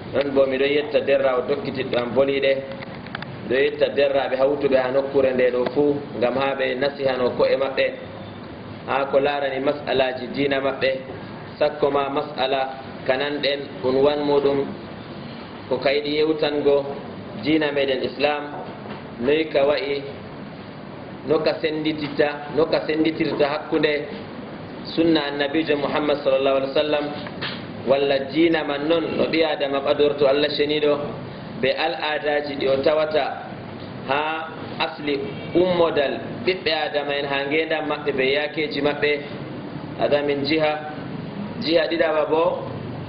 non bo mi do yetta derra o dokkitidɗo am boliɗe do yetta derraɓe hawtuɓe ha nokkure nde ɗo fuu ngam ha ɓe nasihano ko'e maɓɓe ha ko larani mas'alaji dina maɓɓe sakko ma mas'ala kananɗen ɗum wan muɗum ko kayɗi yewtango dina meɗen islam noyi ka wayi noka senditirta hakkunde sunna annabijo muhammad sallallahu alaihi wasallam walla dina man noon no ɓi adama ɓadorto allah ceniɗo ɓe al'adaji ɗi o tawata ha asli ummodal ɓiɓɓe adama en ha ngendam maɓɓe ɓe yakeji maɓɓe adamin jiha ɗiɗaɓa bo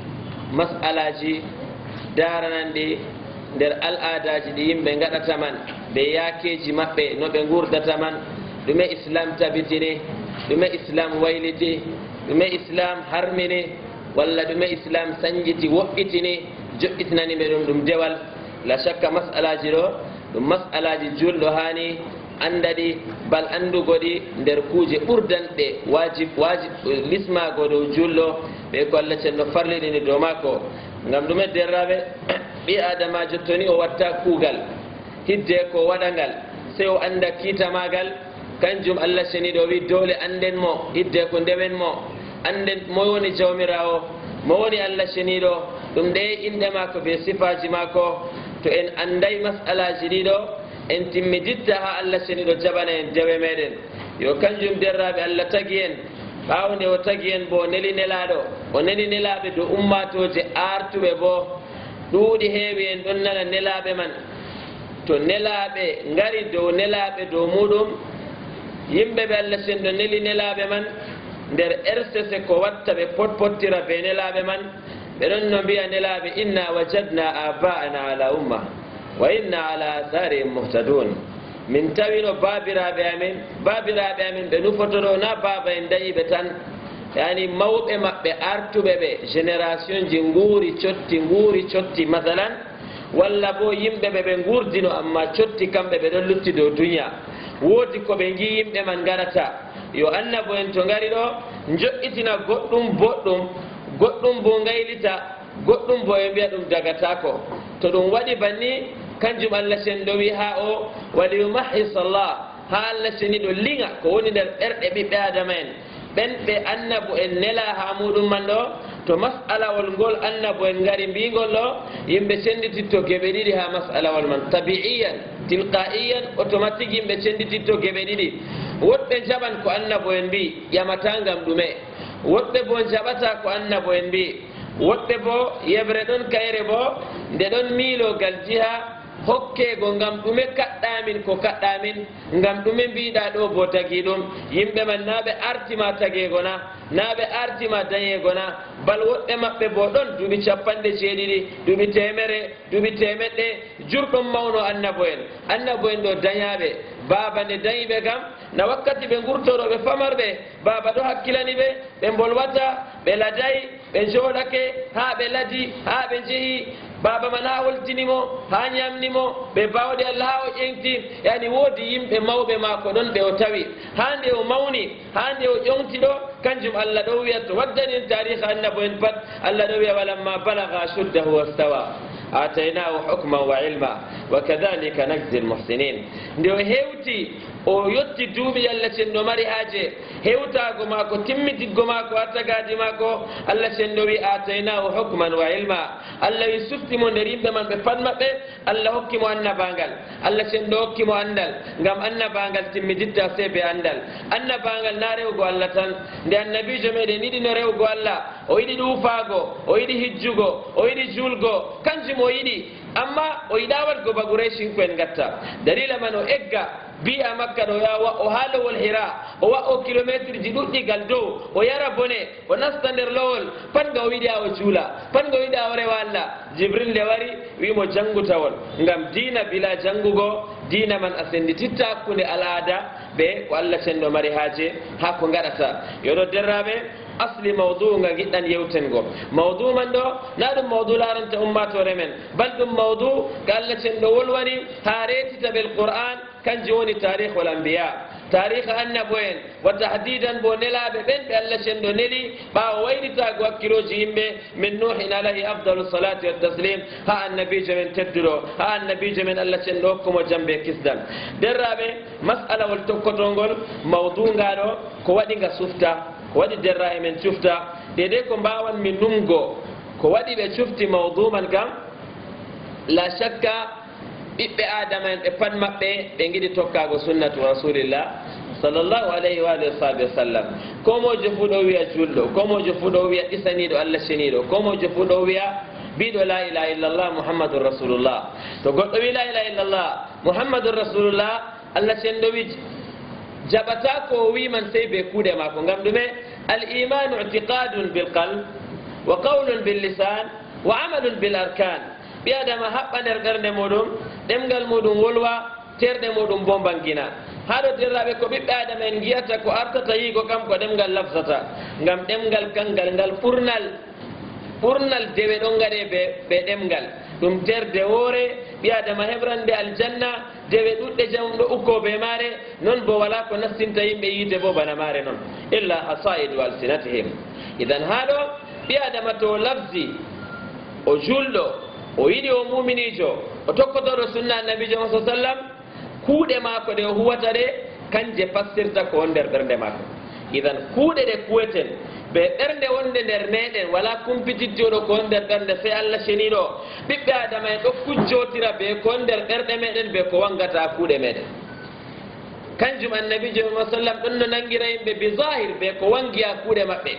mas'alaji darananɗi nder al'adaji ɗi yimɓe gaɗata man ɓe yakeji maɓɓe no ɓe gurdata man ɗume islam tabitini ɗume islam wayliti ɗume islam harmini walla ɗume islam sanjiti woɓɓitini joƴƴitinani ɓe ɗum dewal la shakka mas'alaji ɗo ɗum mas'alaji julɗo hani andaɗi bal andugoɗi nder kuuje ɓurdanɗe wajib lismago dow julɗo ɓe ko allah cenno farliɗini dow mako ngam ɗume derraɓe ɓi adamajo toni o watta kuugal hidde ko waɗangal sey o anda kiita magal kanjum allah ceniɗo wi dole anden mo hidde ko ndewen mo anden mo woni jawmirawo mo woni allah ceniɗo ɗum ɗe inɗe mako be sifaji mako to en anday mas'alaji ɗiɗo en timmiditta ha allah ceniɗo jaɓana en dewe meɗen yo kanjum derraɓe allah tagi en ɓawde o tagi en bo neli nelaɗo o neli nelaɓe do ummatoje artuɓe bo ɗuuɗi heewi en ɗon nana nelaɓe man to nelaɓe ngari dow nelaɓe dow muɗum yimɓe ɓe allah cenɗo neli nelaɓe man nder rcc ko watta ɓe potpottira be nelaɓe man ɓe ɗon no mbiya nelaɓe inna wajadna aba'ana ala umma wa inna ala atharihim muhtadun min tawino babiraɓe amin ɓe nufotoɗo na baba en dañiɓe tan yani mawɓe maɓɓe artuɓe ɓe génération ji nguuri cotti masalan walla bo yimɓe ɓe gurdino amma cotti kamɓe ɓe ɗon lutti dow duniya woodi ko ɓe gi yimɓe man garata yo annabo en to ngari ɗo joƴƴitina goɗɗum boɗɗum goɗɗum bo ngaylita goɗɗum bo e mbiya ɗum dagatako to ɗum waɗi banni kanjum allah cenɗo wi ha o waliyumahhisallah ha allah ceniɗo liŋa ko woni nder ɓerɗe ɓiɓɓe adama en ɓen ɓe annabo en nela ha muɗum man ɗo to mas'alawol ngol annabo en ngari mbigol ɗo yimɓe cendititto geɓe ɗiɗi ha mas'alawol man tabi'iyan tilqa'iyan automatique yimɓe cendititto geɓe ɗiɗi woɗɓe jaɓan ko annabo en mbi ƴamata ngam ɗume woɗɓe bo jaɓata ko annabo en mbi woɗɓe bo yeɓre ɗon kayre bo nde ɗon miilogal jiha hokkego ngam ɗume kaɗɗamin ko kaɗɗamin ngam ɗume mbiɗa ɗo bo tagi ɗum yimɓe man na ɓe artima tagego na ɓe artima dañego na bal woɗɓe maɓɓe bo ɗon duuɓi 50 duuɓi temere duuɓi temeɗɗe jurɗum mawno annabo en ɗo dañaɓe baba nde dañiɓe kam na wakkati ɓe gurtoɗo ɓe famarɓe baba ɗo hakkilani ɓe bolwata ɓe ladayi ɓe joɗake ha ɓe ladi ha ɓe jeehi baba man ha holtinimo ha ñamnimo ɓe bawɗe allah ha o ƴeŋti yani woodi yimɓe mawɓe mako ɗon ɓe o tawi ha nde o mawni ha nde o ƴoŋti ɗo kanjum allah ɗo wiya to waddani en tariha annabo en pat allah ɗo wiya walamma balaga shuddahu wastawa ataynahu hukman wa ilma wa kadhalika najzi almuhsinin nde o hewti o yetti duuɓi allah cenɗo mari haaje hewtago mako timmitiggo mako ha tagadi mako allah cenɗo wi ataynahu hukman wa ilma allah wi suftimo nder yimɓe man ɓe pat maɓɓe allah hokkimo annabangal allah cenɗo hokkimo andal ngam annabangal timmiditta se be andal annabangal na rewgo allah tan nde annabijo meɗen yiɗi no rewgo allah o yiɗi ɗuufago o yiɗi hijjugo o yiɗi julgo kanjum o yiɗi amma o yiɗa waɗgo ba Quraysin ko en gatta dalila man o egga bi'a makka ɗo o ha lowol hira o wa'o kilométre ji ɗuɗɗigal dow o yara bone o nasta nder lowol pat nga o yiɗi a o juula pat nga o yiɗi a o rewa allah jibril nde wari wimo janngutawol ngam diina bila janngugo diina man a sendititta hakkunde al'ada ɓe ko allah cenɗo mari haaje ha ko gaɗata yoɗo derraɓe asli mawdu nga giɗɗan yewtengo mawdu man ɗo na ɗum mawdu laranta ummatore men bal ɗum mawdu ko allah cenɗo wolwani ha retita ɓel qur'an kanjum woni tarihul anbiya تاريخ النبوين وتحديدا بونلا بين الله شندو نلي با وينتا وكيلو جيمبي من نوح عليه افضل الصلاه والتسليم ها النبي جمن تدرو ها النبي جمن الله شندو كما جنبه كسدان درابه مساله والتوكوتونغول موضوع غادو كو وادي سوفتا وادي دراي من شفتا ديدي كو باوان من نمغو كو وادي be shufti موضوع man gam la shakka ɓiɓɓe adama en ɓe pat maɓɓe ɓe giɗi tokkago sunnatu rasulillah sallllahu alayhi wa alihi wa sahbi wa sallam komojo fu ɗo wiya julɗo komojo fu ɗo wiya ɗisaniɗo allah ceniɗo komojo fu ɗo wiya biɗo la ilaha illallah muhammadun rasulullah to goɗɗo wi la ilaha illallah muhammadun rasulullah allah cenɗo wi jaɓata ko wiman sey be kuuɗe mako ngam ɗume al imanu itiqadun bilqalb wa qawlun billisan wa amalun bil arkan ɓi adama haɓɓa nder ɓernde muɗum ɗemgal muɗum wolwa terɗe muɗum bo bangina haɗo derraɓe ko ɓiɓɓe adama en giyata ko artata yigo kam ko ɗemgal lafsata ngam ɗemgal kangal ngal ɓurnal dewe ɗon gaɗe ɓe ɗemgal ɗum terde woore ɓi adama heɓrande aljanna dewe ɗuɗɗe jamum ɗo ukko be maare non bo wala ko nastinta yimɓe yiide bo bana maare noon illa hasaidu alsinatihim idan haɗo ɓi adama to lafzi o julɗo o yiɗi o muminijo o tokkotoɗo sunna annabijo sa sallam kuuɗe maako ɗe o huwata ɗe kanje fassirta ko won nder ɓernde maako idan kuuɗe ɗe kuweten ɓe ɓernde wonde nder meɗen wala kumpitittoɗo ko won nder ɓernde sey allah ceniɗo ɓiɓɓe adama en ɗo kujjotira ɓe ko won nder ɓerɗe meɗen ɓe ko wangata kuuɗe meɗen kanjum annabijo sa sallam ɗon no nangira yimɓe bi zahir ɓe ko wangiya kuuɗe maɓɓe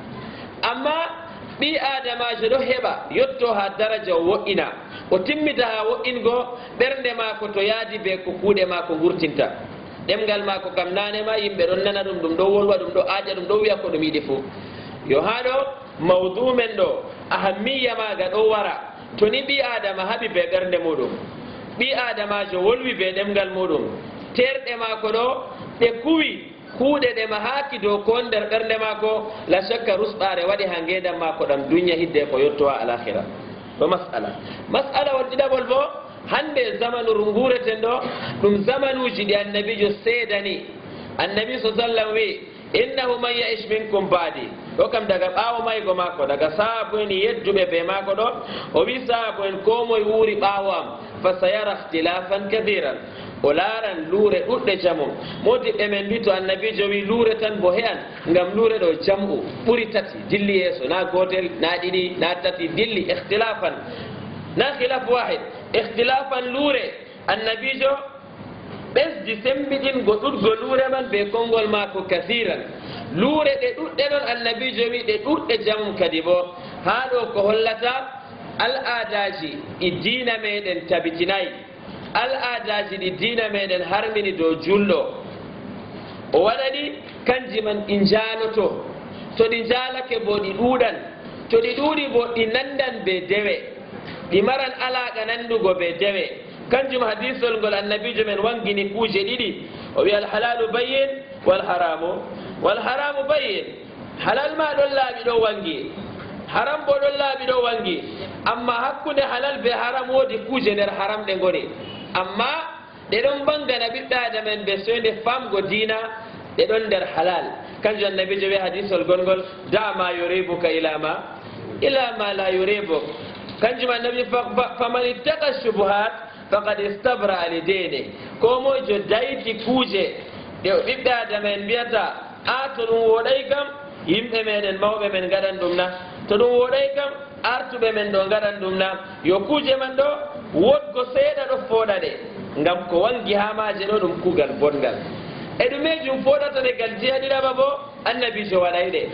amma ɓi adamajo ɗo heɓa yetto ha daraja o wo'ina o timmita ha wo'ingo ɓernde maako to yaadi be ko kuuɗe maako gurtinta ɗemgal maako kam nanema yimɓe ɗon nana ɗum ɗum ɗo wolwa ɗum ɗo aaƴa ɗum ɗo wiya ko ɗum yiɗi fo yo haɗo mawdu men ɗo ahammiya maga ɗo wara to ni ɓi adama haɓi be ɓernde muɗum ɓi adamajo wolwi be ɗemgal muɗum terɗe maako ɗo ɗe kuwi kuuɗe ɗe mahaki dow ko nder ɓernde maako la shakka rusɗare waɗi ha ngeɗam maako ɗam duña hidde ko yettowa alakhira ɗo masala wodɗiɗaɓol bo hande zamanu ngureten ɗo ɗum zamanuji ɗi annabijo seedani annabi sa sallam wi innahu man yaish minkum baadi ɗo kam daga ɓaawo maygo maako daga sahabu en yedduɓe be maako ɗo o wi sahabu en ko moye wuuri ɓaawo am fa sayara ihtilafan kathiran o laaran luure ɗuɗɗe jamum modiɓɓe men mbi to annabijo wi luure tan bo heyan ngam luure ɗo jam'u ɓuri tati dilli yeeso na gotel na ɗiɗi na tati dilli ihtilafan na khilaf wahid ihtilafan luure annabijo ɓesdi sembiɗingo ɗuɗgo luure man be konngol maako kathiran luure ɗe ɗuɗɗe ɗon annabijo wi ɗe ɗuɗɗe jamum kadi bo haa ɗo ko hollata al adaji ɗi diina meɗen tabitinayi al adaji ɗi diina meɗen harmini dow julɗo o waɗaɗi kanji man ɗi jaaloto to ɗi jaalake bo ɗi ɗuuɗan to ɗi ɗuuɗi bo ɗi nandan be dewe ɗi maran alaqa nandugo be dewe kanjum hadisol ngol annabijo men wangini kuuje ɗiɗi o wi alhalalu bayin walharamu bayin halal ma ɗon laaɓi ɗo wangi haram bo ɗon laaɓi ɗo wangi amma hakkude halal be haram woodi kuuje nder haram ɗe ngoni amma ɗe ɗon bangana ɓiɓɓe adamen ɓe soyde famgo diina ɗe ɗon nder halal kanjum annabijo wi hadisol gongol da ma yuribuka ila ma la yuribuk kanjum annabi faman ittaqa shubuhat faqad istabra li dini ko mojo dayti kuuje ɗe ɓiɓɓe adamen mbiyata a to ɗum woɗay kam yimɓe meɗen mawɓe men gaɗan ɗum na to ɗum woɗay kam artuɓe men ɗo gaɗan ɗum na yo kuuje man ɗo wodgo seeɗa ɗo fooɗa ɗe ngam ko wangi ha maje ɗo ɗum kuugal bongal e ɗumejum fooɗata ɗe gal jeyaɗiɗaɓa bo annabijo waɗay ɗe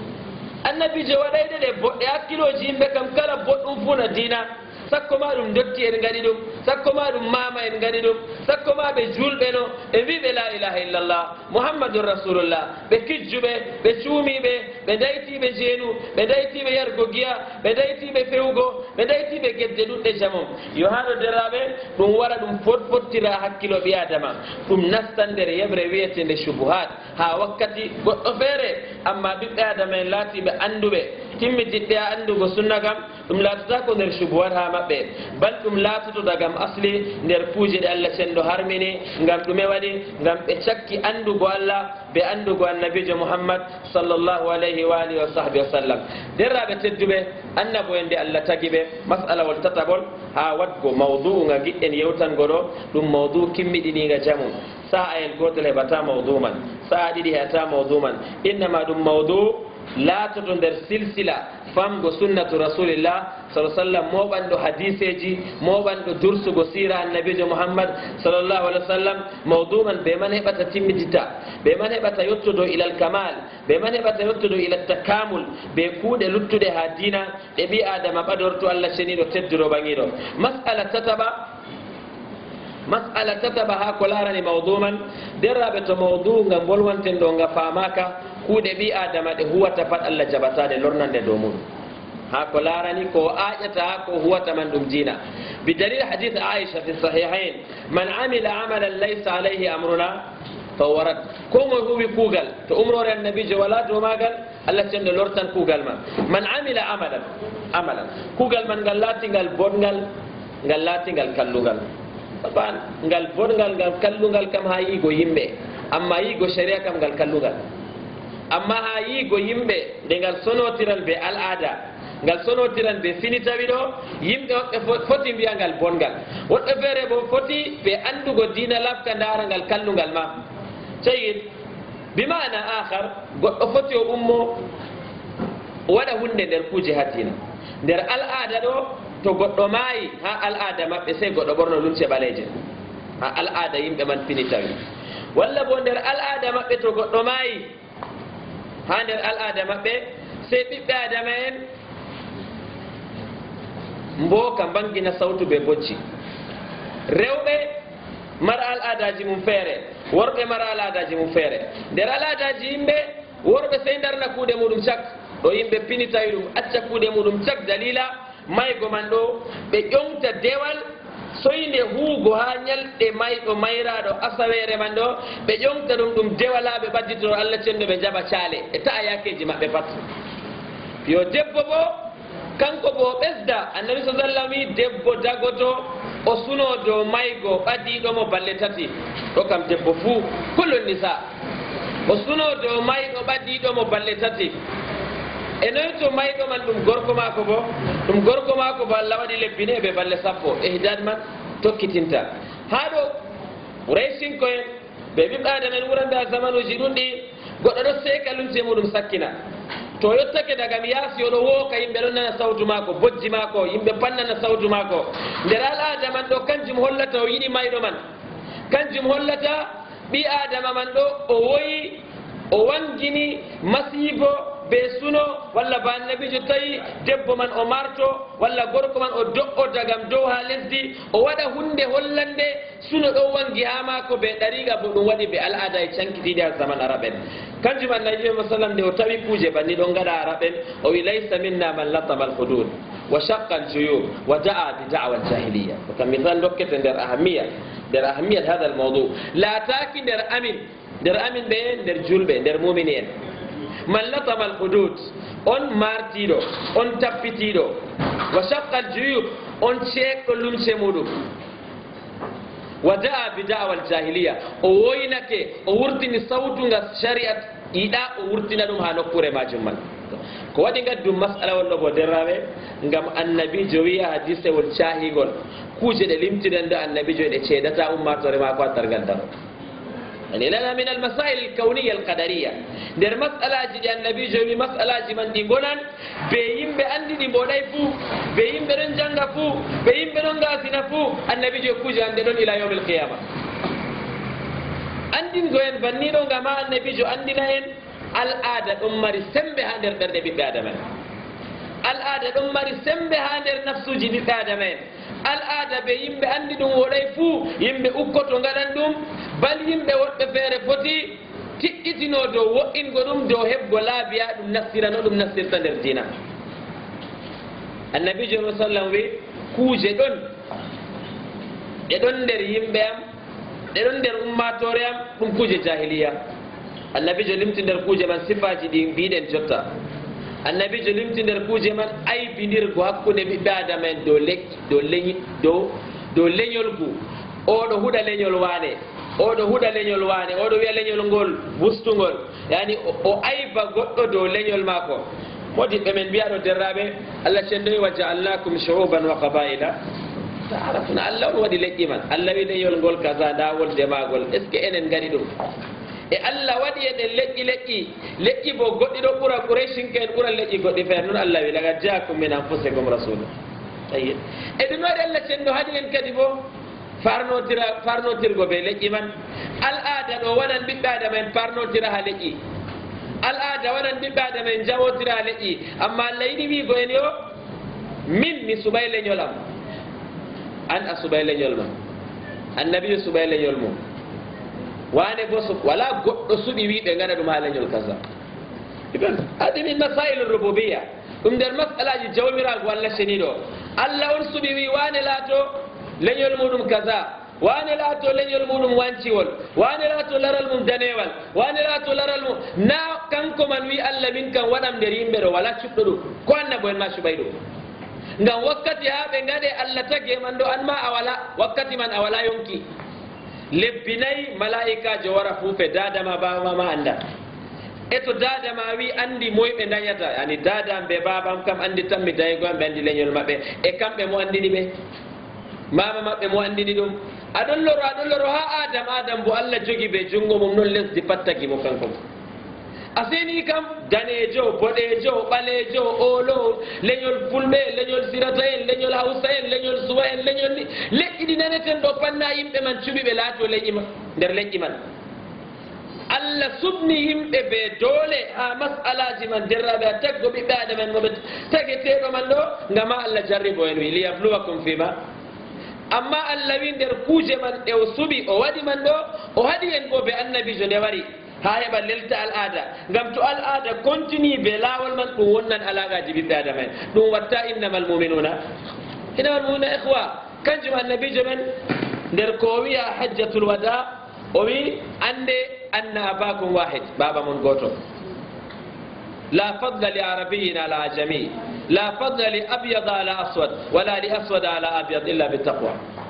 ɗe boɗɗe hakkiloji yimɓe kam kala boɗɗum fuu na diina sakko ma ɗum dotti en gaɗi ɗum sakko ma ɗum mama en gaɗi ɗum sakko ma ɓe julɓe no ɓe wiɓe la ilaha illallah muhammadun rasulullah ɓe kijjuɓe ɓe cuumiɓe ɓe daytiɓe jeenu ɓe daytiɓe yargo giya ɓe daytiɓe fewgo ɓe daytiɓe gedde ɗuɗɗe jamum yo haɗo deraɓe ɗum wara ɗum fotfottira hakkilo ɓi adama ɗum nastan nder yeɓre wiyetende shubuhat ha wakkati goɗɗo feere amma ɓiɓɓe adama en laatiɓe anduɓe timmitiɗɗe a andugo sunna kam ɗum laatata ko nder subuhat ha maɓɓe bal ɗum laatoto dagam asli nder kuuje ɗe Allah cenɗo harmini ngam ɗume waɗi ngam ɓe cakki andugo Allah ɓe andugo annabijo Muhammad sallallahu alayhi wa alihi wa sahbihi wa sallam derraɓe tedduɓe annabo en de Allah tagi ɓe masalawol tataɓol ha wadgo mawdu'u nga giɗɗen yewtango ɗo ɗum mawdu kimmiɗiniga jamu sa'a el gotel heɓata mawdu man sa'a ɗiɗi heɓata mawdu man innama ɗum mawdu laatoto nder silsila famgo sunnatu rasulillah sallallahu alaihi wasallam moɓanɗo hadiseji moɓanɗo dursugo sira annabijo Muhammad sallallahu alaihi wasallam mawdu man ɓe man heɓata timmitita ɓe man heɓata yettodo ilal kamal ɓe man heɓata yettodo ila takamul ɓe kuuɗe luttuɗe ha dina ɗe ɓi adama ɓadorto Allah ceniɗo tedduɗo ɓaŋiɗo mas'ala tataɓa ha ko larani mawdu man derraɓe to mawdu nga bolwanten ɗo nga famaka kuuɗe ɓi adama ɗe huwata pat Allah jaɓatade lornande dow muɗum ha ko larani ko aƴata ha ko huwata man ɗum dina bidalil hadith Aisha fi sahihain man amila amalan laysa alayhi amruna fahuwa rad ko moye huwi kuugal to umrore annabijo wala dow magal Allah cenɗo lortan kuugal man amila amalan kuugal man ngal latingal bongal ngal latingal kallugal ban ngal bongal ngal kallugal kam ha yigo yimɓe amma yigo sharia kam ngal kallugal amma ha yigo yimɓe nde ngal sonotiran be al'ada ngal sonotiran be finitawi ɗo yimɓe woɓɓe foti mbiya ngal bongal woɓɓe feere bo foti ɓe andugo dina labka ndara ngal kallugal ma ceyid bimana akhar goɗɗo foti o ummo waɗa hunde nder kuuje ha dina nder al'ada ɗo to goɗɗo maayi ha al'ada maɓɓe sey goɗɗo ɓorno lumce ɓaleje ha al'ada yimɓe man finitawi walla bo nder al'ada maɓɓe to goɗɗo maayi ha nder al'ada maɓɓe sey ɓiɓɓe adama en mbooka mbangina sawtu ɓe bocci rewɓe mara al'adaji mum feere worɓe mara al'adaji mum feere nder al'adaji yimɓe worɓe sey darna kuuɗe muɗum cak ɗo yimɓe pinitawi ɗum acca kuuɗe muɗum cak dalila maygo man ɗo ɓe ƴonta dewal soyde huugo ha ñalɗe mayɗo mayraɗo asawere man ɗo ɓe ƴonta ɗum ɗum dewalaɓe ɓadditoro Allah cenɗo ɓe jaɓa caale e ta'a yakeji maɓɓe pat yo debbo bo kanko bo ɓesda annabi sa sallam wi debbo dagoto o suno dow maygo ɓadiɗomo balle tati ɗo kam debbo fuu kullu nisa o suno dow mayɗo ɓadiɗomo balle tati e noyi to mayɗo man ɗum gorko mako bo Allah waɗi lebbine ɓe balle sappo e hidad man tokkitinta ha ɗo reysinko en ɓe ɓiɓɓe adama en wuranda zamanuji ɗum ɗi goɗɗo ɗo seeka lumce muɗum sakkina to yottake daga mi yaasi oɗo wooka yimɓe ɗon nana sawtu mako bojji mako yimɓe pannana sawtu mako nder al'ada man ɗo kanjum hollata o yiɗi mayɗo man kanjum hollata ɓi adama man ɗo o woyi o wangini masibo be suno walla ba annabijo tawi debbo man o marto walla gorko man o do'o dagam dow ha lesdi o waɗa hunde hollande suno ɗo wangi ha mako be ɗariga bo ɗum waɗi ɓe al'ada e cankitiɗi ha zaman araɓen kanjum annabi sallam nde o tawi kuuje banni ɗon gaɗa araɓen o wi laysa minna man latama alhudud wa shaqqa aljuyub wa da'a bi da'wa aljahiliya ko kam misal dokkete nder ahamiyat hada almawdu laataki nder amin ɓe nder julɓe nder mumini en man latama alhudud on martiɗo on tappitiɗo wa shaqqa aljuyub on ceekɗo lumce muɗum wa da'a bi da'wa aljahiliya o woynake o wurtini sawtunga shari'at yiɗa o wurtina ɗum ha nokkure majum man ko waɗi gaddum masala wonɗo bo derraɓe ngam annabijo wiya hadisewol cahigol kuuje ɗe limtiɗen ɗo annabijo ɗe ceedata ummatore mako ha targal daro يعني لنا من المسائل الكونية القدرية در مسألة جدي النبي جوي مسألة جمان دينغونان بيم بأندي دي بوداي فو بيم برنجانغا فو بيم برنغاسينا فو النبي جو كوجي عندنا إلى يوم القيامة أندين غوين بنيرو غما النبي جو عندنا هن العادة أمري سمبه هندر درد بيادمان العادة أمري سمبه هندر نفسو جدي بيادمان al'ada ɓe yimɓe anndi ɗum woɗay fuu yimɓe ukkoto ngaɗan ɗum bal yimɓe woɗɓe feere foti tiɗɗitino dow wo'ingo ɗum dow heɓgo laabiya ɗum nassirano ɗum nassirta nder dina annabijo no sallam wi kuuje ɗon ɗe ɗon nder yimɓe am ɗe ɗon nder ummatore am ɗum kuuje jahiliya annabijo limti nder kuuje man sifaji ɗi mbiɗen jotta annabi jo limtinder kuje man aybindirgo hakkunde ɓiɓɓe adama en dow leñol gu oɗo huɗa leñol wane oɗo huɗa leñol wane oɗo wiya leñol ngol wustugol yani o ayba goɗɗo dow leñol mako modiɓɓe men mbiyaɗo derraɓe allah cendoyi wa jaalnakum shuuban wa qabaila taarafuna allah on waɗi leƴƴi man allah wi leñol ngol kaza nda wolde magol est ce que enen gaɗi ɗum e allah waɗi eɗen leƴƴi bo goɗɗi ɗo ɓura quraysinke en ɓura leƴƴi goɗɗi feere noon allah wi lagad jaakum min anfusikum rasulu ayi e ɗum waɗi allah cenno haɗi en kadi bo farnotirgo ɓe leƴƴi man al ada ɗo waɗan ɓiɓɓe adama en parnotira ha leƴƴi al ada waɗan ɓiɓɓe adama en jawotira ha leƴƴi amma allah yiɗi wiigo en yo min mi suɓay leñol am an a suɓay leñol ma annabi suɓay leñol mum wane bo wala goɗɗo suɓi wi ɓe gaɗa ɗum ha leñol kaza adi min masail rububiya ɗum nder masalaji jawmirago allah seniɗo allah on suɓi wi wane laato leñol muɗum kaza wane laato leñol muɗum wanciwol wane laato laral mum danewal wane laato laral mum na kanko man wi allah min kam waɗam nder yimɓe ɗo wala cuɓɗo ɗum ko annabo en ma cuɓay ɗum ngam wakkati ha ɓe gaɗe allah tagge man ɗo an ma a wala wakkati man a wala yonki lebbi nayi malaikajo wara fuufe dadama babama anda e to dadama wi andi moy ɓe dañata yani dadam ɓe babam kam andi tan mi dayigo am ɓe andi leñol maɓɓe e kamɓe mo andini ɓe mama maɓɓe mo andini ɗum aɗon loro ha adam bo allah jogi ɓe jungo mum noon lesdi pattaki mo kanko aseni kam danejo boɗejo ɓalejo olo leñol fulɓe leñol sirata en leñol hawsa en leñol suwa en leñol ni leƴƴi ɗi naneten ɗo panna yimɓe man cuɓi ɓe laato leƴƴi ma nder leƴƴi man allah subni yimɓe ɓe doole ha masalaji man derraɓe a taggo ɓiɓɓe adama en moɓe tageteɗo man ɗo ngama allah jarribo en wi liyabluwakum fima amma allah wi nder kuuje man ɗe o suɓi o waɗi man ɗo o haɗi en bo ɓe annabijo nde wari ha heɓa lelta al ada ngam to al ada continue be laawol man ɗum wonnan alagaji ɓiɓɓe adama en ɗum watta innamal muminuna ihwa kanjum annabijo men nder ko wiya hajjatul wada o wi ande anna abakum wahid baba mon goto la fadla li arabiyin ala ajami la fadla li abyad ala aswad wala li aswad ala abyad illa bitaqwa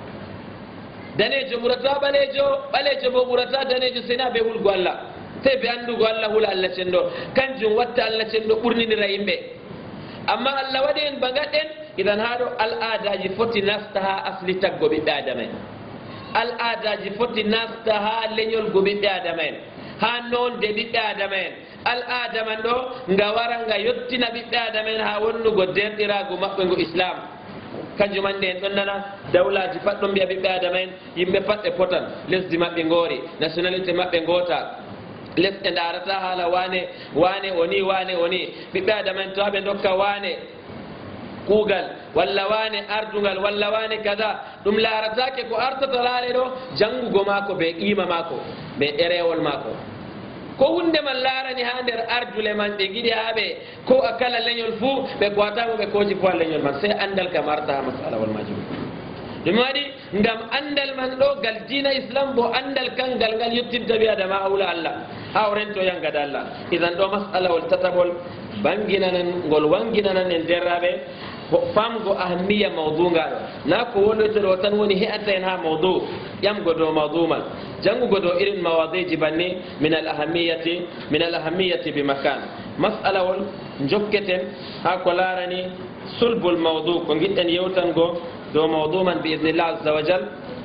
danejo ɓurata ɓalejo bo ɓurata danejo sina ɓe hulgo allah te ɓe andugo allah hula allah cenɗo kanjum watta allah cenɗo ɓurnidira yimɓe amma allah waɗi en ba gaɗɗen idan haɗo al adaji foti nasta ha asli taggo ɓiɓɓe adama en al adaji foti nasta ha leñol go ɓiɓɓe adama en ha nonde ɓiɓɓe adama en al ada man ɗo nga wara nga yettina ɓiɓɓe adama en ha wonnugo derɗirago maɓɓe ngo islam kanjum ande en ɗon nana dawlaji pat ɗon mbiya ɓiɓɓe adama en yimɓe pat ɓe potan lesdi maɓɓe ngoori nationalité maɓɓe goota lesɗe darata haala wane oni ɓiɓɓe adama en tawa ɓe dokka wane kuugal walla wane ardungal walla wane kaza ɗum laaratake ko artata laare ɗo janngugo maako ɓe qima maako ɓe ɗerewol maako ko hunde man laarani ha nder ardule man ɓe giɗi ha ɓe ko a kala leñol fuu ɓe gowatamo ɓe koji fo ha leñol man sey andal kam arta ha masalawol majum ɗum waɗi ngam andal man ɗo gal dina islam bo andal kangal ngal yettinta ɓi adama hawla allah ha o rento yangada allah idan ɗo masalawol tataɓol banginanan ngol wanginanan en derraɓe famgo ahamiya mawdu ngaɗo na ko wonɗotoɗo tan woni he'ata en ha mawdu ƴamgo dow mawdu man jangugo dow irin mawadiji banni min al ahamiyati bi makan masalawol jokketen ha ko larani sulbul mawdu ko giɗɗen yewtango dow mawdu man bi idnillah azza wa jal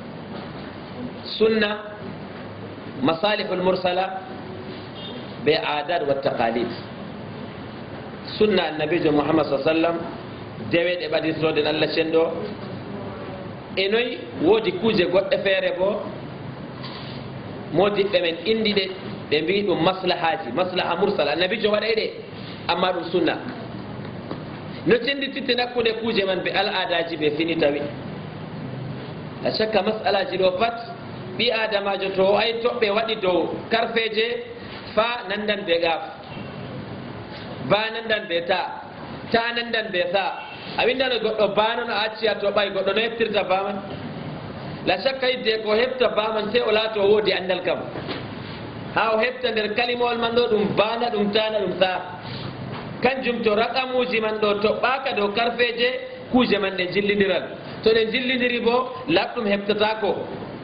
sunna masalihul mursala be adat wa taqalid sunna annabijo muhammad sa sallam dewe ɗe ɓadirtoɗen allah cenɗo e noyi woodi kuuje goɗɗe feere bo modiɓɓe men indi ɗe ɓe mbi ɗum maslahaji maslaha mursala annabijo waɗay ɗe amma ɗum sunna no cendititte nakkude kuuje man ɓe al adaji ɓe fini tawi la shakka masalaji ɗo pat ɓi adamajo to o ay toɓɓe waɗi dow karfeje fa nandan ɓe gaaf ba nandan ɓe ta nandan ɓe sa a windano goɗɗo banono acciya to ɓay goɗɗo no heftirta baman la shakka yidde ko hefta baman te o laato o woodi andal kam ha o hefta nder kalimawol man ɗo ɗum bana ɗum tana ɗum sa kanjum to raqamuji man ɗo toɓɓaka dow karfeje kuje man ɗe jillidiral to ɗe jillidiri bo laɓɗum heɓtatako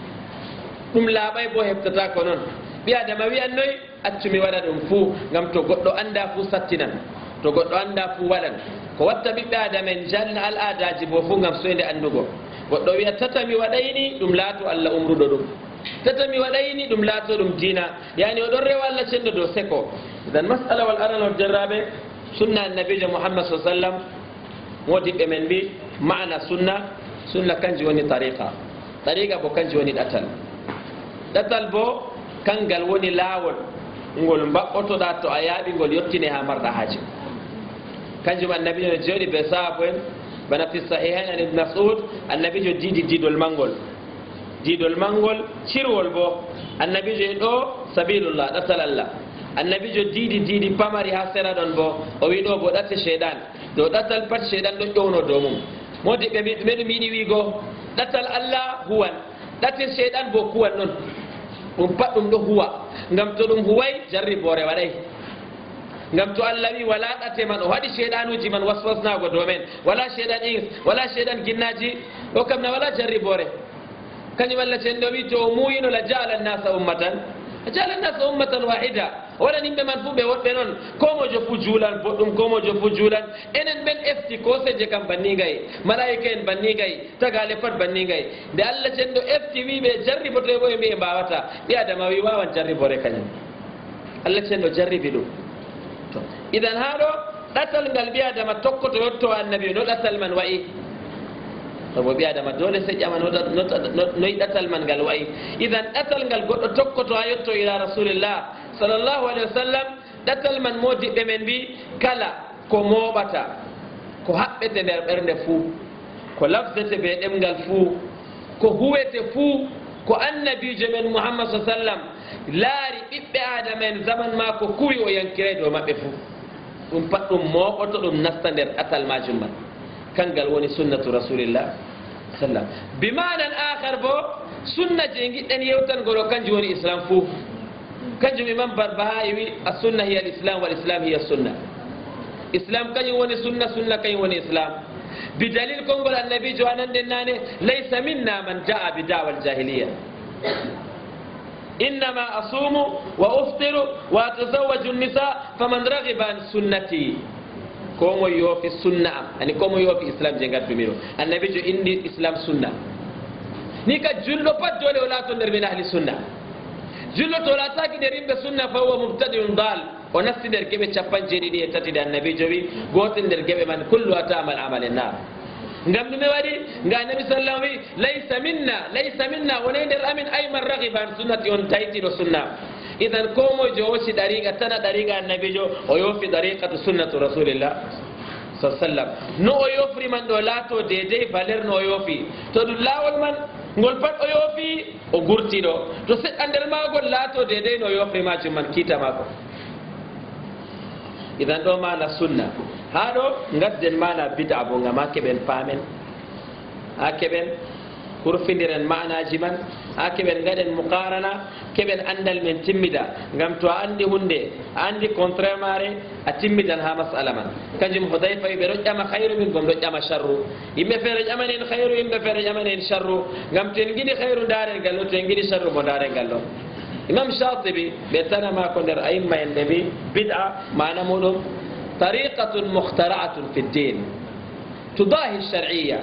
ɗum laaɓay bo heɓtatako noon ɓi adama wiyannoy accumi waɗa ɗum fuu ngam to goɗɗo anda fuu sattinan to goɗɗo anda fuu waɗan ko watta ɓiɓɓe adama en jalna al adaji bo fuu ngam soyde andugo goɗɗo wiya tatami waɗayni ɗum laato Allah umruɗo ɗum tatami waɗayni ɗum laato ɗum diina yani oɗon rewa Allah cenɗo dow seko idan masala wal aranol jarraɓe sunna annabijo Muhammad sallam modiɓɓe men mbi maana sunna kanji woni tariqa bo kanji woni ɗatal bo kangal woni laawol ngol mbaɓɓotoɗa to a yaaɓi ngol yottine ha marɗa haaji kanjum annabijo no jooɗi be sahabu en bana fi sahihain an ibn Mas'ud annabijo diidi diidol mangol cirwol bo annabijo e ɗo sabilullah ɗatal Allah annabijo diidi pamari ha sera ɗon bo o wi ɗo bo ɗate cheyɗan dow ɗatal pat cheyɗan ɗo ƴowno dow mum modi ɓe meɗum yiɗi wiigo ɗatal Allah huwan ɗate cheyɗan bo kuwan noon ɗum pat ɗum ɗo huwa ngam to ɗum huway jarribore waɗay ngam to Allah wi wala ɗate man o haɗi cheyɗanuji man waswasnago dow men wala cheyɗan ins wala cheyɗan ginnaji ɗo kam na wala jarribore kañum Allah cenɗo wi to o muyino la jaala nnasa ummatan wahida waɗan yimɓe man fu ɓe woɗɓe noon komojo fu juulan boɗɗum komojo fu juulan enen ɓen efti koseje kam bannigay malaika en bannigay tagale pat bannigay nde Allah cenɗo efti wi ɓe jarribotoy bo e mbi e mbawata ɓi adama wi wawan jarribore kañum Allah cenɗo jarribi ɗum to idan ha ɗo ɗatal ngal ɓi adama tokkoto yotto annabi no ɗatal man wayi sabu ɓi adama dole se ƴama noyi ɗatal man ngal wayi idan ɗatal ngal goɗɗo tokkoto ha yotto ila rasulillah sallallahu alayhi wa sallam ɗatal man modiɓɓe men mbi kala ko mooɓata ko haɓɓete nder ɓernde fuu ko lafzete be ɗemngal fuu ko huwete fuu ko annabijo men Muhammad sa sallam laari ɓiɓɓe adama en zaman ma ko kuwi o yankiray dow maɓɓe fuu ɗum pat ɗum mooɓoto ɗum nasta nder ɗatal majum man kangal woni sunnatu rasulillah sallam bimanan akhar bo sunna je giɗɗen yewtangol o kanjum woni islam fuu kanjum imam Barbahari wi as-sunna hiya al-islam wal islam hiya as-sunna islam kañum woni sunna kañum woni islam bidalil konngol annabijo ananden nane laysa minna man jaa bi da'wa al-jahiliya innama asumu wa uftiru wa atazawwaju an-nisa faman raghiba an sunnati komo yoofi sunna am ani komo yoofi islam je gaddumi ɗo annabijo indi islam sunna ni ka julɗo pat dole o laato nder min ahli sunna julɗo to laataki nder yimɓe sunna fa huwa mubtadiun dal o nasti nder geɓe 97 ɗe annabijo wi gotel nder geɓe man kullu atamal amale nar ngam ɗume waɗi nga annabi sallam wi laysa minna wonay nder amin ay man raghiba an sunnati on taytiɗo sunna idan komojo wosi ɗariqa tana ɗariqa annabijo o yoofi ɗariqatu sunnatu rasulillah sallam no o yofri man ɗo laato dedey valeur no o yoofi to ɗum laawol man ngol pat o yoofi o gurtiɗo to seɗɗa nder magol laato dedey no o yofri majum man kiita mako idan ɗo mana sunna ha ɗo gadden mana bid'a bo ngam ha keɓen paamen ha keɓen hurfindiren ma'anaji man ha keɓen gaɗen muqarana keɓen andal men timmida ngam to a andi hunde a andi contraire mare a timmidan ha masala man kanjum Hudayfa ɓe ɗo ƴama hayru min gom ɗo ƴama sharru yimɓe feere ƴamanen hayru yimɓe feere ƴamanen sharru ngam to en giɗi hayru ndaren gal ɗo to en giɗi sharru mo ndaren gal ɗo imam Shatibi ɓe tanama ko nder ayimma en ɓe mbi bid'a mana muɗum tariqatun mukhtara'atun fi ddin tudahi shar'iyya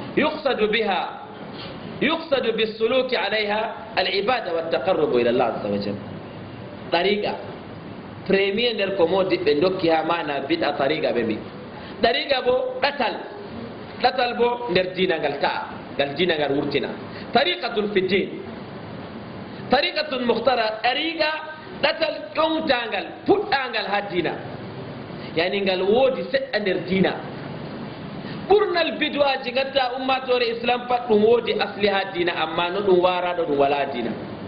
يقصد بالسلوك عليها العبادة والتقرب إلى الله عز وجل طريقة premier nder ko modi ɓe dokki ha mana bid'a طريقة ɓe mbi طريقة bo ɗatal bo nder dina ngal ta'a ngal dina ngal wurtina tariqatun fi din tariqatun mukhtara ɗariqa ɗatal ƴontangal puɗɗangal ha dina yani ngal woodi seɗɗa nder dina ɓurnal bid'aji gadda ummatore islam pat ɗum woodi asli ha dina amma no ɗum waraɗo ɗum wala dina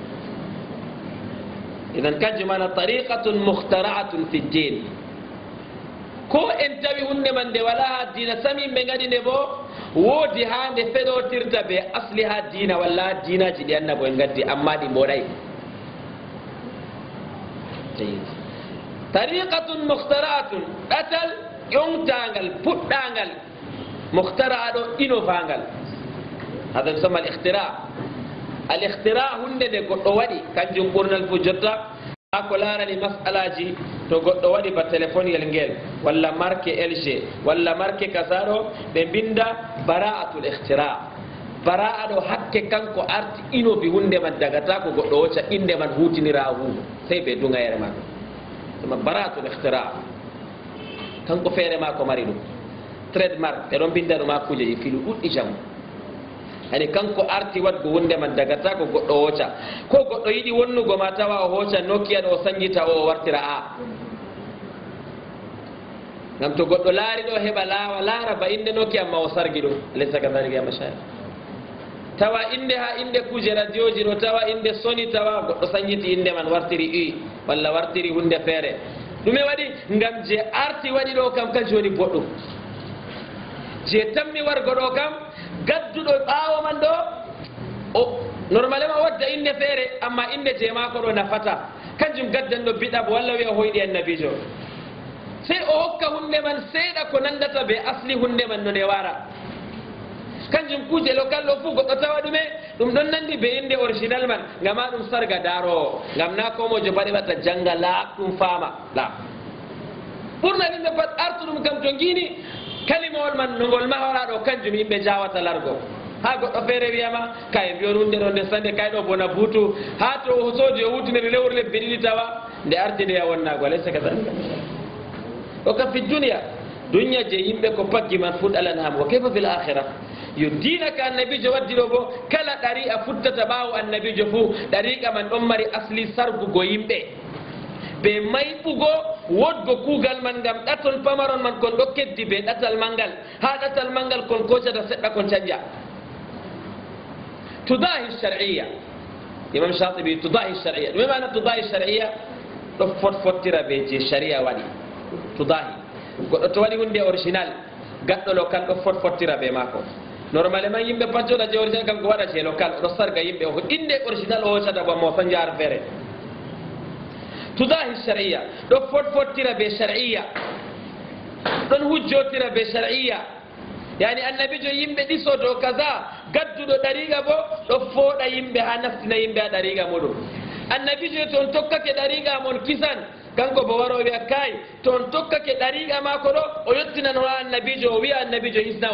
idan kanjum mana tariqatun mukhtara'atun fi din ko en tawi hunde man nde wala ha dina sami ɓe gadi nde bo woodi ha nde feɗotirta be asli ha dina walla ha dinaji ɗi annabo en gaddi amma ɗi mboɗay tariqatun mukhtara'atun ɗatal ƴontangal puɗɗangal mukhtara'a ɗo inofangal hada yusamma al ikhtira al ikhtira hunde nde goɗɗo waɗi kanjum ɓurnal fu jotta ko larani masalaji to goɗɗo waɗi ba téléphone yel ngel walla marque LG walla marque kasaɗo ɓe binda bara'atul ikhtira bara'a ɗo hakke kanko arti inobi hunde man dagata ko goɗɗo wocca inde man hutinira huuɗo sey ɓe dungayere man ɗuma bara'atul ikhtira kanko feere ma ko mari ɗum trademark ɓe ɗon binda ɗuma kujeji filu ɗuɗɗi jamu ani kanko arti wadgo hunde man dagata ko goɗɗo hocca ko goɗɗo yiɗi wonnugo ma tawa o hocca Nokia ɗo o sañjita o wartira a ngam to goɗɗo laari ɗo heɓa laara ba inde Nokia ma o sargi ɗum alaysa kadhalika ya mashayikh tawa inde ha inde kuje radio ji ɗo tawa inde Sony tawa goɗɗo sañjiti inde man wartiri i walla wartiri hunde feere ɗume waɗi ngam je arti waɗi ɗo kam kanjum woni boɗɗum je tammi wargo ɗo kam gadduɗo ɓaawo man ɗo o normalement wadda inde feere amma inde je maako ɗo nafata kanjum gaddan ɗo biɗa bo walla wiya hoyɗi annabijo sey o hokka hunde man seeɗa ko nandata be asli hunde man no nde wara kanjum kuje local ɗo fuu goɗɗo tawa ɗume ɗum ɗon nandi be inde original man ngama ɗum sarga darowo ngam na komojo baɗi watta janga laaɓ ɗum faama laaɓ ɓurna ɗumɓe pat artu ɗum kam to giini kalimawol man no ngol mahora ɗo kanjum yimɓe jawata largo ha goɗɗo feere wiyama kay mbiyon hunde ɗo nde sande kay ɗo bona buutu ha to o soodi o wutiniri lewru lebbi ɗiɗi tawa nde arti nde a wonnago alaysa kadhalika o kam fi dunia dunya je yimɓe ko paggi man fuɗalan ham wa kayfa fil akhira yo diina ka annabijo waddi ɗo bo kala ɗari a futtata ɓaawo annabijo fuu ɗariqa man ɗon mari asli sargugo yimɓe ɓe mayɓugo wodgo kuugal man ngam ɗatol pamaron man kon ɗo keddi ɓe ɗatal mangal ha ɗatal mangal kon kocata seɗɗa kon canja tudahi shar'iyya imam Shatibi tudahi shar'iyya ɗume mana tudahi shar'iyya ɗo fottira ɓe je sharia waɗi tudahi goɗɗo to waɗi hunde original gaɗɗo local ɗo fottira ɓe maako normalement yimɓe pat joɗa je original kam ko waɗa je local oɗo sarga yimɓe o inde original o hoccata bo mo tan jaar feere tudahi shar'iyya ɗo fottira be shar'iyya ɗon hujjotira be shar'iyya yani annabijo yimɓe ɗiso dow kaza gadduɗo ɗariga bo ɗo fooɗa yimɓe ha naftina yimɓe ha ɗariga muɗum annabijo to on tokkake ɗariga mon kisan kanko bo waro wiya kay to on tokkake ɗariga mako ɗo o yettinan ha annabijo o wiya annabijo hisna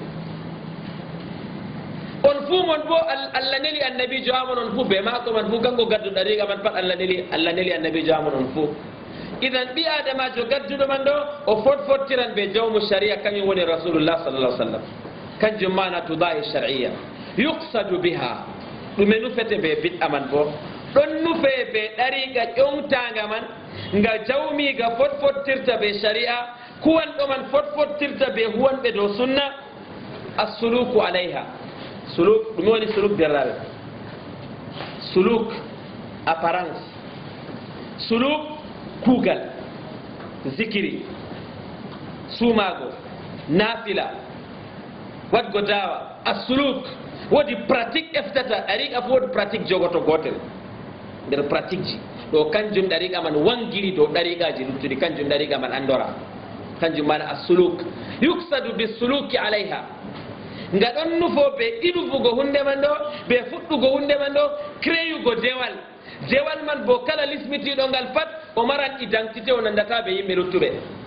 on fuu mon bo Allah neli annabijo amon on fuu be mako man fuu kanko gaddu ɗariga man pat Allah neli annabijo amon on fuu idan ɓi adamajo gadduɗo man ɗo o fottiran be jawmu sharia kañum woni rasulullah sallallahu alaihi wasallam kanjum mana tudahi shar'iyya yuqsadu biha ɗume nufete be bid'a man bo ɗon nufe be ɗariga ƴoŋtaga man nga jawmiga fottirta be sharia kuwanɗo man fottirta be huwanɓe dow sunna assuluku alayha suluk ɗume woni suluk derraɓe suluk apparence suluk kuugal zikiri sumago nafila wadgo dawa assuluk wodi pratique eftata ɗariqa fo wodi pratique jogoto gotel nder pratique ji ɗo kanjum ɗariqa man wangiri dow ɗariqaji luttuɗi kanjum ɗariqa man andora kanjum mana assuluk yuksadu bisuluki alayha nga ɗon nufo ɓe inufugo hunde man ɗo ɓe fuɗɗugo hunde man ɗo créyugo dewal man bo kala lismitiɗo ngal pat o maran identité o nandata ɓe yimɓe luttuɓe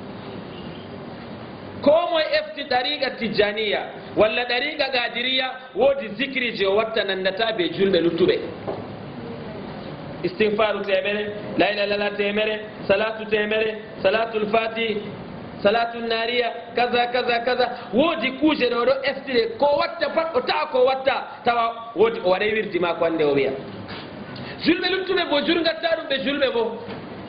ko moye efti ɗariqa tijjaniya walla ɗariqa gadiriya woodi zicri je o watta nandata ɓe julɓe luttuɓe istigfaru temere la ilaha illallah temere salatu temere salatul fati salatu nariya kaza kaza kaza woodi kuuje ɗo ɗo eftide ko watta pat o tawa ko watta tawa woodi o waɗa wirdi ma ko hande o wiya julɓe luttuɓe bo jurgatta ɗum ɓe julɓe bo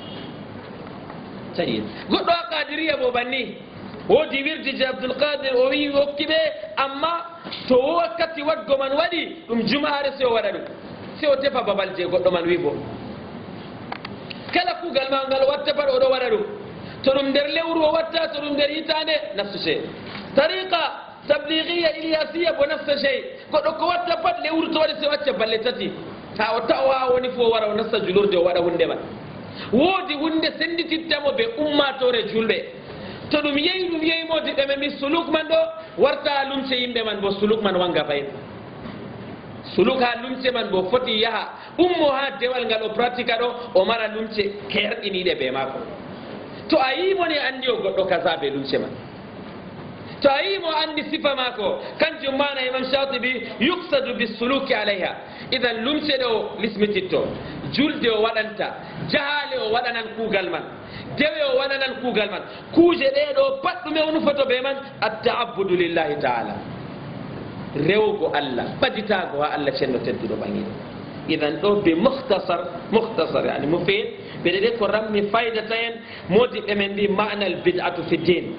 tayi goɗɗo a qadiriya bo banni woodi wirdi je abdoulkadir o wi hokki ɓe amma to wakkati wadgo man waɗi ɗum jumare se o waɗa ɗum se o tefa babal je goɗɗo man wi bo kala kuugal ma ngal watta pat oɗo waɗa ɗum to ɗum nder lewru o watta to ɗum nder hitande nafsu chey tariqa tabligiya ilyasiya bo nafsa chey goɗɗo ko watta pat lewru to waɗi se wacca balle tati ha o tawa woni fo wara o nasta julurde o waɗa hunde man woodi hunde senditittamo ɓe ummatore julɓe to ɗum yeyi modi ɓe mi suluk man ɗo warta lumce yimɓe man bo suluk man wanga fayin suluk ha lumce man bo foti yaha ummo ha dewal ngal o pratique ɗo o mara lumce kerɗiniɗe ɓe maako to a yimoni andi o goɗɗo kaza ɓe lumce man to a yimo andi sifa maako kanjum mana imam shatibi yuksadu bisuluki alayha idan lumce ɗe o lismititto julde o waɗanta jahale o waɗanan kuugal man dewe o waɗanan kuugal man kuuje ɗeɗo pat ɗume o nufoto ɓe man attaabudu lillahi taala rewgo allah ɓaditago ha allah cenno tedduɗo ɓangiɗo idan ɗo be muhtasar yani mufid ɓeɗe ɗe ko rammi faydata en modiɓɓe men mbi manal bid'atu fi din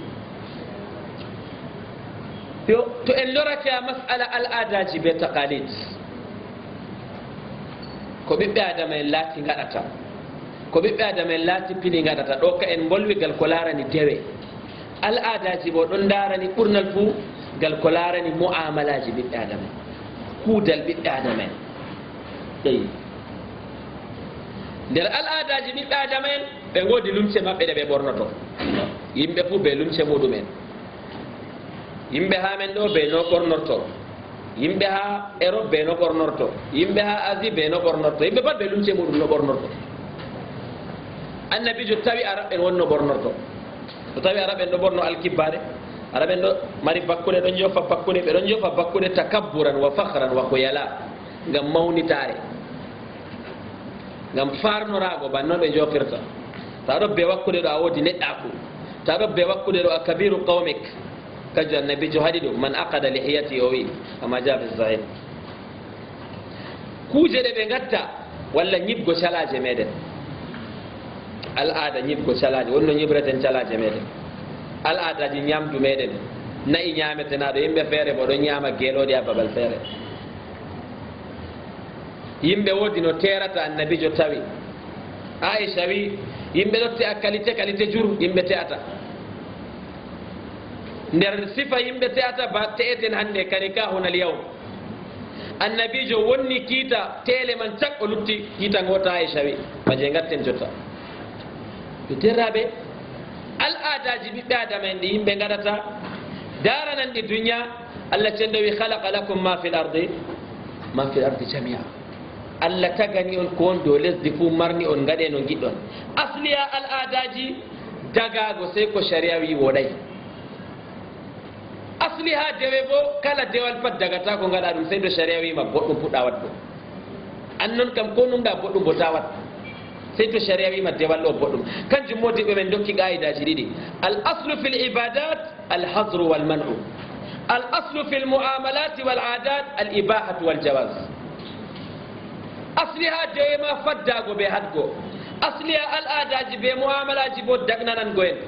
yo to en lorake a masala al adaji be taqalid ko ɓiɓɓe adama en laati gaɗata ko ɓiɓɓe adama en laati pini gaɗata ɗo ka en bolwigal ko larani dewe al adaji bo ɗon darani ɓurnal fuu gal ko larani muamalaji ɓiɓɓe adama kuudal ɓiɓɓe adama en eyi nder al adaji ɓiɓɓe adama en ɓe goodi lumce maɓɓe ɗe ɓe ɓornoto yimɓe fuu ɓe lumce muɗumen yimɓe ha men ɗo ɓe no ɓornorto yimɓe ha Europe ɓe no ɓornorto yimɓe ha Asie ɓe no ɓornorto yimɓe pat ɓe lumce muɗum no ɓornorto annabijo tawi araɓen wonno ɓornorto so tawi araɓen ɗo ɓorno alkibbare araɓen ɗo mari bakkude ɗon jofa bakkude ɓe ɗon jofa bakkude takabburan wa fakhran wa khuyala ngam mawnitare ngam farnorago bannoon ɓe jofirta ta ɗo be wakkude ɗo a woodi neɗɗaku ta ɗo be wakkude ɗo a kabiru qawmik kanjum annabijo haɗi ɗum man aqada lihiyati o wi kama ja fi sahih kuuje ɗe ɓe gatta walla ñibgo calaje meɗen al ada ñibgo calaje wonno ñibreten calaje meɗen al adaji ñamdu meɗen nayi ñametenaɗo yimɓe feere bo ɗon ñama geeloɗi ha babal feere yimɓe woodi no terata annabijo tawi Aisha wi yimɓe ɗo te'a qualité jur yimɓe te'ata nder sifa yimɓe te'ata ba te'eten hande kani ka hunal yawm annabijo wonni kiita tele man cak o lutti kiita ngota Aisha wi maje gatten jotta ɓe derraɓe al adaji ɓiɓɓe adama en ɗi yimɓe gaɗata daranan ɗi duniya Allah cendo wi khalaqa lakum ma fil ardi jamia Allah tagani on ko on dow lesdi fuu marni on gaɗe no giɗɗon asliya al adaji dagago sey ko sharia wi woɗay asli ha dewe bo kala dewal pat dagata ko gaɗa ɗum sey to sharia wima boɗɗum fuɗɗa watgo annon kam ko numɗa boɗɗum bo ta wat sey to sharia wima dewal ɗo boɗɗum kanjum modiɓe men dokki qa'idaji ɗiɗi al aslu fi l ibadat al hadru wal man'u al aslu fi l mu'amalati wal adat al ibahatu wal jawaz asli ha dewe ma faddago ɓe hadgo asli ha al adaji ɓe mu'amalaji bo dagnanango en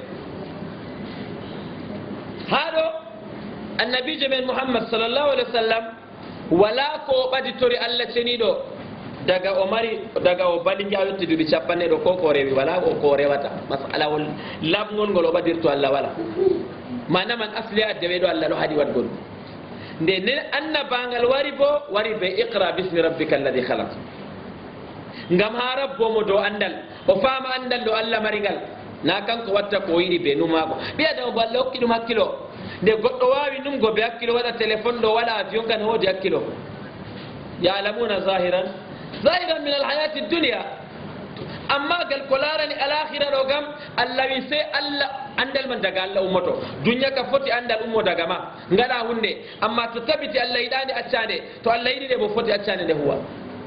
haɗo annabijo men Muhammad sallallahu alaihi wasallam wala ko o ɓaditori Allah ceniɗo daga o bali jawetti duuɓi capanɗe ɗo ko rewi wala ko rewata masalawol labgol ngol o ɓadirto Allah wala manaman asli a dewe ɗo Allah ɗo haɗi waɗgol nde nden annabangal wari bo wari be iqra bismi rabbika alladi khalaq ngam ha rabbomo dow andal o faama andal ɗo Allah marigal na kanko watta ko yiɗi be numako ɓiyadamo bo Allah hokki ɗum hakkilo nde goɗɗo wawi numgo be hakkilo waɗa téléphone ɗo waɗa avion kan hoodi hakkilo yalamuna zahiran min alhayati dunia amma gal ko larani alakhira ɗo gam Allah wi sey Allah andal man daga Allah ummoto dunya ka foti andal ummo daga ma ngaɗa hunde amma to tabiti Allah yiɗani accande to Allah yiɗi ɗe bo foti accande nde huwa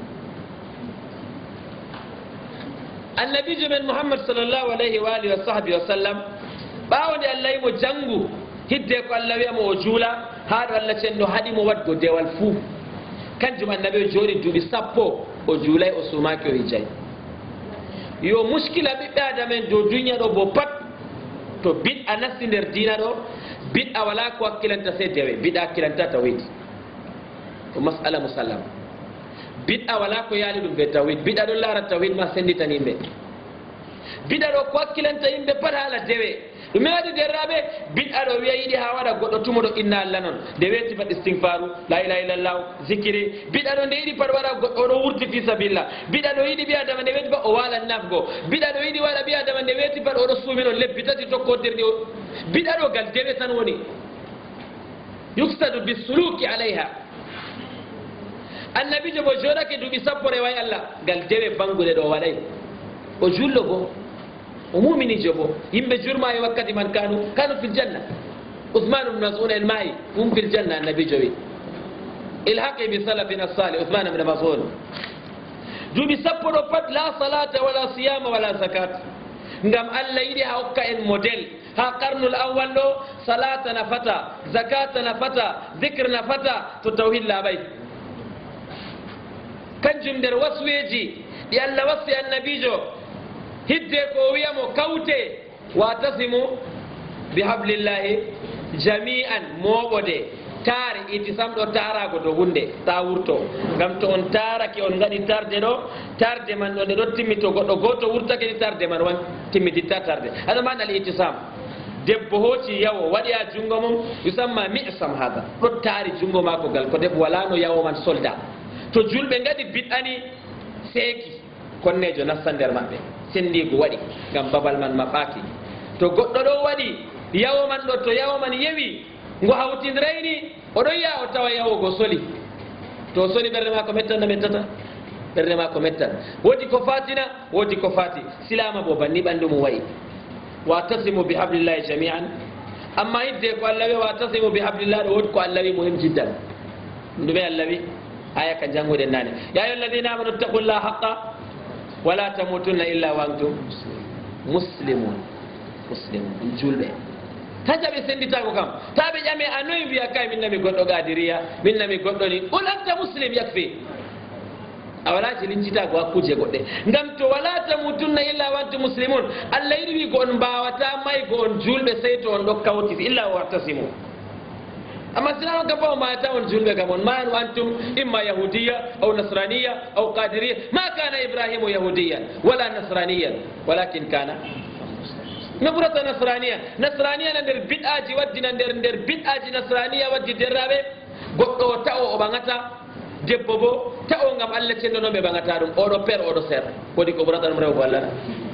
annabijo men Muhammad sallallahu alayhi wa alihi wa sahbihi wa sallam ɓawde Allah yimo jangu hidde ko Allah wiyamo o juula haɗo Allah cenno haɗimo waɗgo dewal fuu kanjum annabi o jooɗi duuɓi sappo o juulay o sumaki o hijjay yo muskila ɓiɓɓe adamen dow duniya ɗo bo pat to biɗ'a nasti nder diina ɗo biɗ'a wala ko hakkilanta sey dewe biɗ'a hakkilanta tawhid ko masala musallam biɗ'a wala ko yaali ɗum be tawhid biɗ'a ɗon laara tawhid ma senditan yimɓe biɗ'a ɗo ko hakkilanta yimɓe pat haala dewe ɗume waɗi derraɓe bid'a ɗo wiya yiɗi ha waɗa goɗɗo tumoɗo inna allah noon nde weeti pat istigfaru la ilaha illallah zikiri bid'a ɗo nde yiɗi pat waɗa goɗɗo oɗo wurti fi sabillah bid'a ɗo yiɗi ɓi adama nde weeti pat o waala nafgo bid'a ɗo yiɗi waɗa ɓi adama nde weeti pat oɗo suumi noon lebbi tati tokkodirɗi o bid'a ɗo gal dewe tan woni yuksadu bisuluki alayha annabijo mo joɗake duuɓi sappo rewayi allah gal dewe bangude ɗo waɗay o jullo bo o muminijo bo yimɓe jurma e wakkati man kanu fil janna usman ibn mas'ud el maayi ɗum fil janna annabijo wi ilhaqi bi salafina salih usman ibn mas'ud duuɓi sappo ɗo pat la salata wala siyama wala zakat ngam allah yiɗi ha hokka en modèle ha qarnul awwal ɗo salata nafata zakata nafata dicre nafata to tawhid laaɓay kanjum nder wasweji ɗi allah wassi annabijo hidde ko wiyamo kawte watasimu bihablillahi jami'an moɓode taare itisam ɗo tarago to hunde ta wurto ngam to on tarake on gaɗi tarde ɗo tarde man ɗo nde ɗo timmi to goɗɗo goto wurtake ni tarde man wan timmititta tarde haɗa man al itisam debbo hooti yawo waɗi ha jungo mum yusamma mi'sam hada ɗo taari jungo mako gal ko debbo wala no yawo man solda to julɓe gaɗi biɗɗani seeki konnejo nasta nder maɓɓe sendigo waɗi ngam babal man maɓɓaki to goɗɗo ɗo waɗi yawo man ɗo to yawo man yewi ngo hawtindirayni oɗon yiya o tawa yawo go soli to soli ɓerde ma ko mettanno mettata ɓerde ma ko mettan woodi ko fatina woodi ko fati silama bo banni ɓanndu mum wayi watasimu bihablillahi jami'an amma hidde ko allah wi watasimu bihablillah ɗo woodi ko allah wi muhim jiddan ɗume allah wi aya ka jannguɗen nane ya ayuha alladina amanu ittaqullaha haqqa wala tamutunna illa wa antum muslimun ɗum julɓe tan jaɓe senditago kam ta ɓe ƴame a noyi wiya kay min nami goɗɗo gadiriya min nami goɗɗo ni qul anta muslim yakfi a wala jelincitago hakkuje goɗɗe ngam to wala tamutunna illa wa antum muslimun allah yiɗi wi go on mbawata may go on julɓe sey to on ɗo kawti illa wartasimu amma sina on kam fa o mayata on julɓe kam on mayan wa antum imma yahudiya aw nasraniya aw qadiriya ma kana ibrahimu yahudiyan wala nasraniyan walakin kana no ɓurata nasraniya na nder bid'aji waddina nder bid'aji nasraniya waddi derraɓe goɗɗo o ta'o o ɓagata debbo bo ta'o ngam allah cendonoɓe ɓagata ɗum oɗo per oɗo ser kodi ko ɓurata ɗum rewgo allah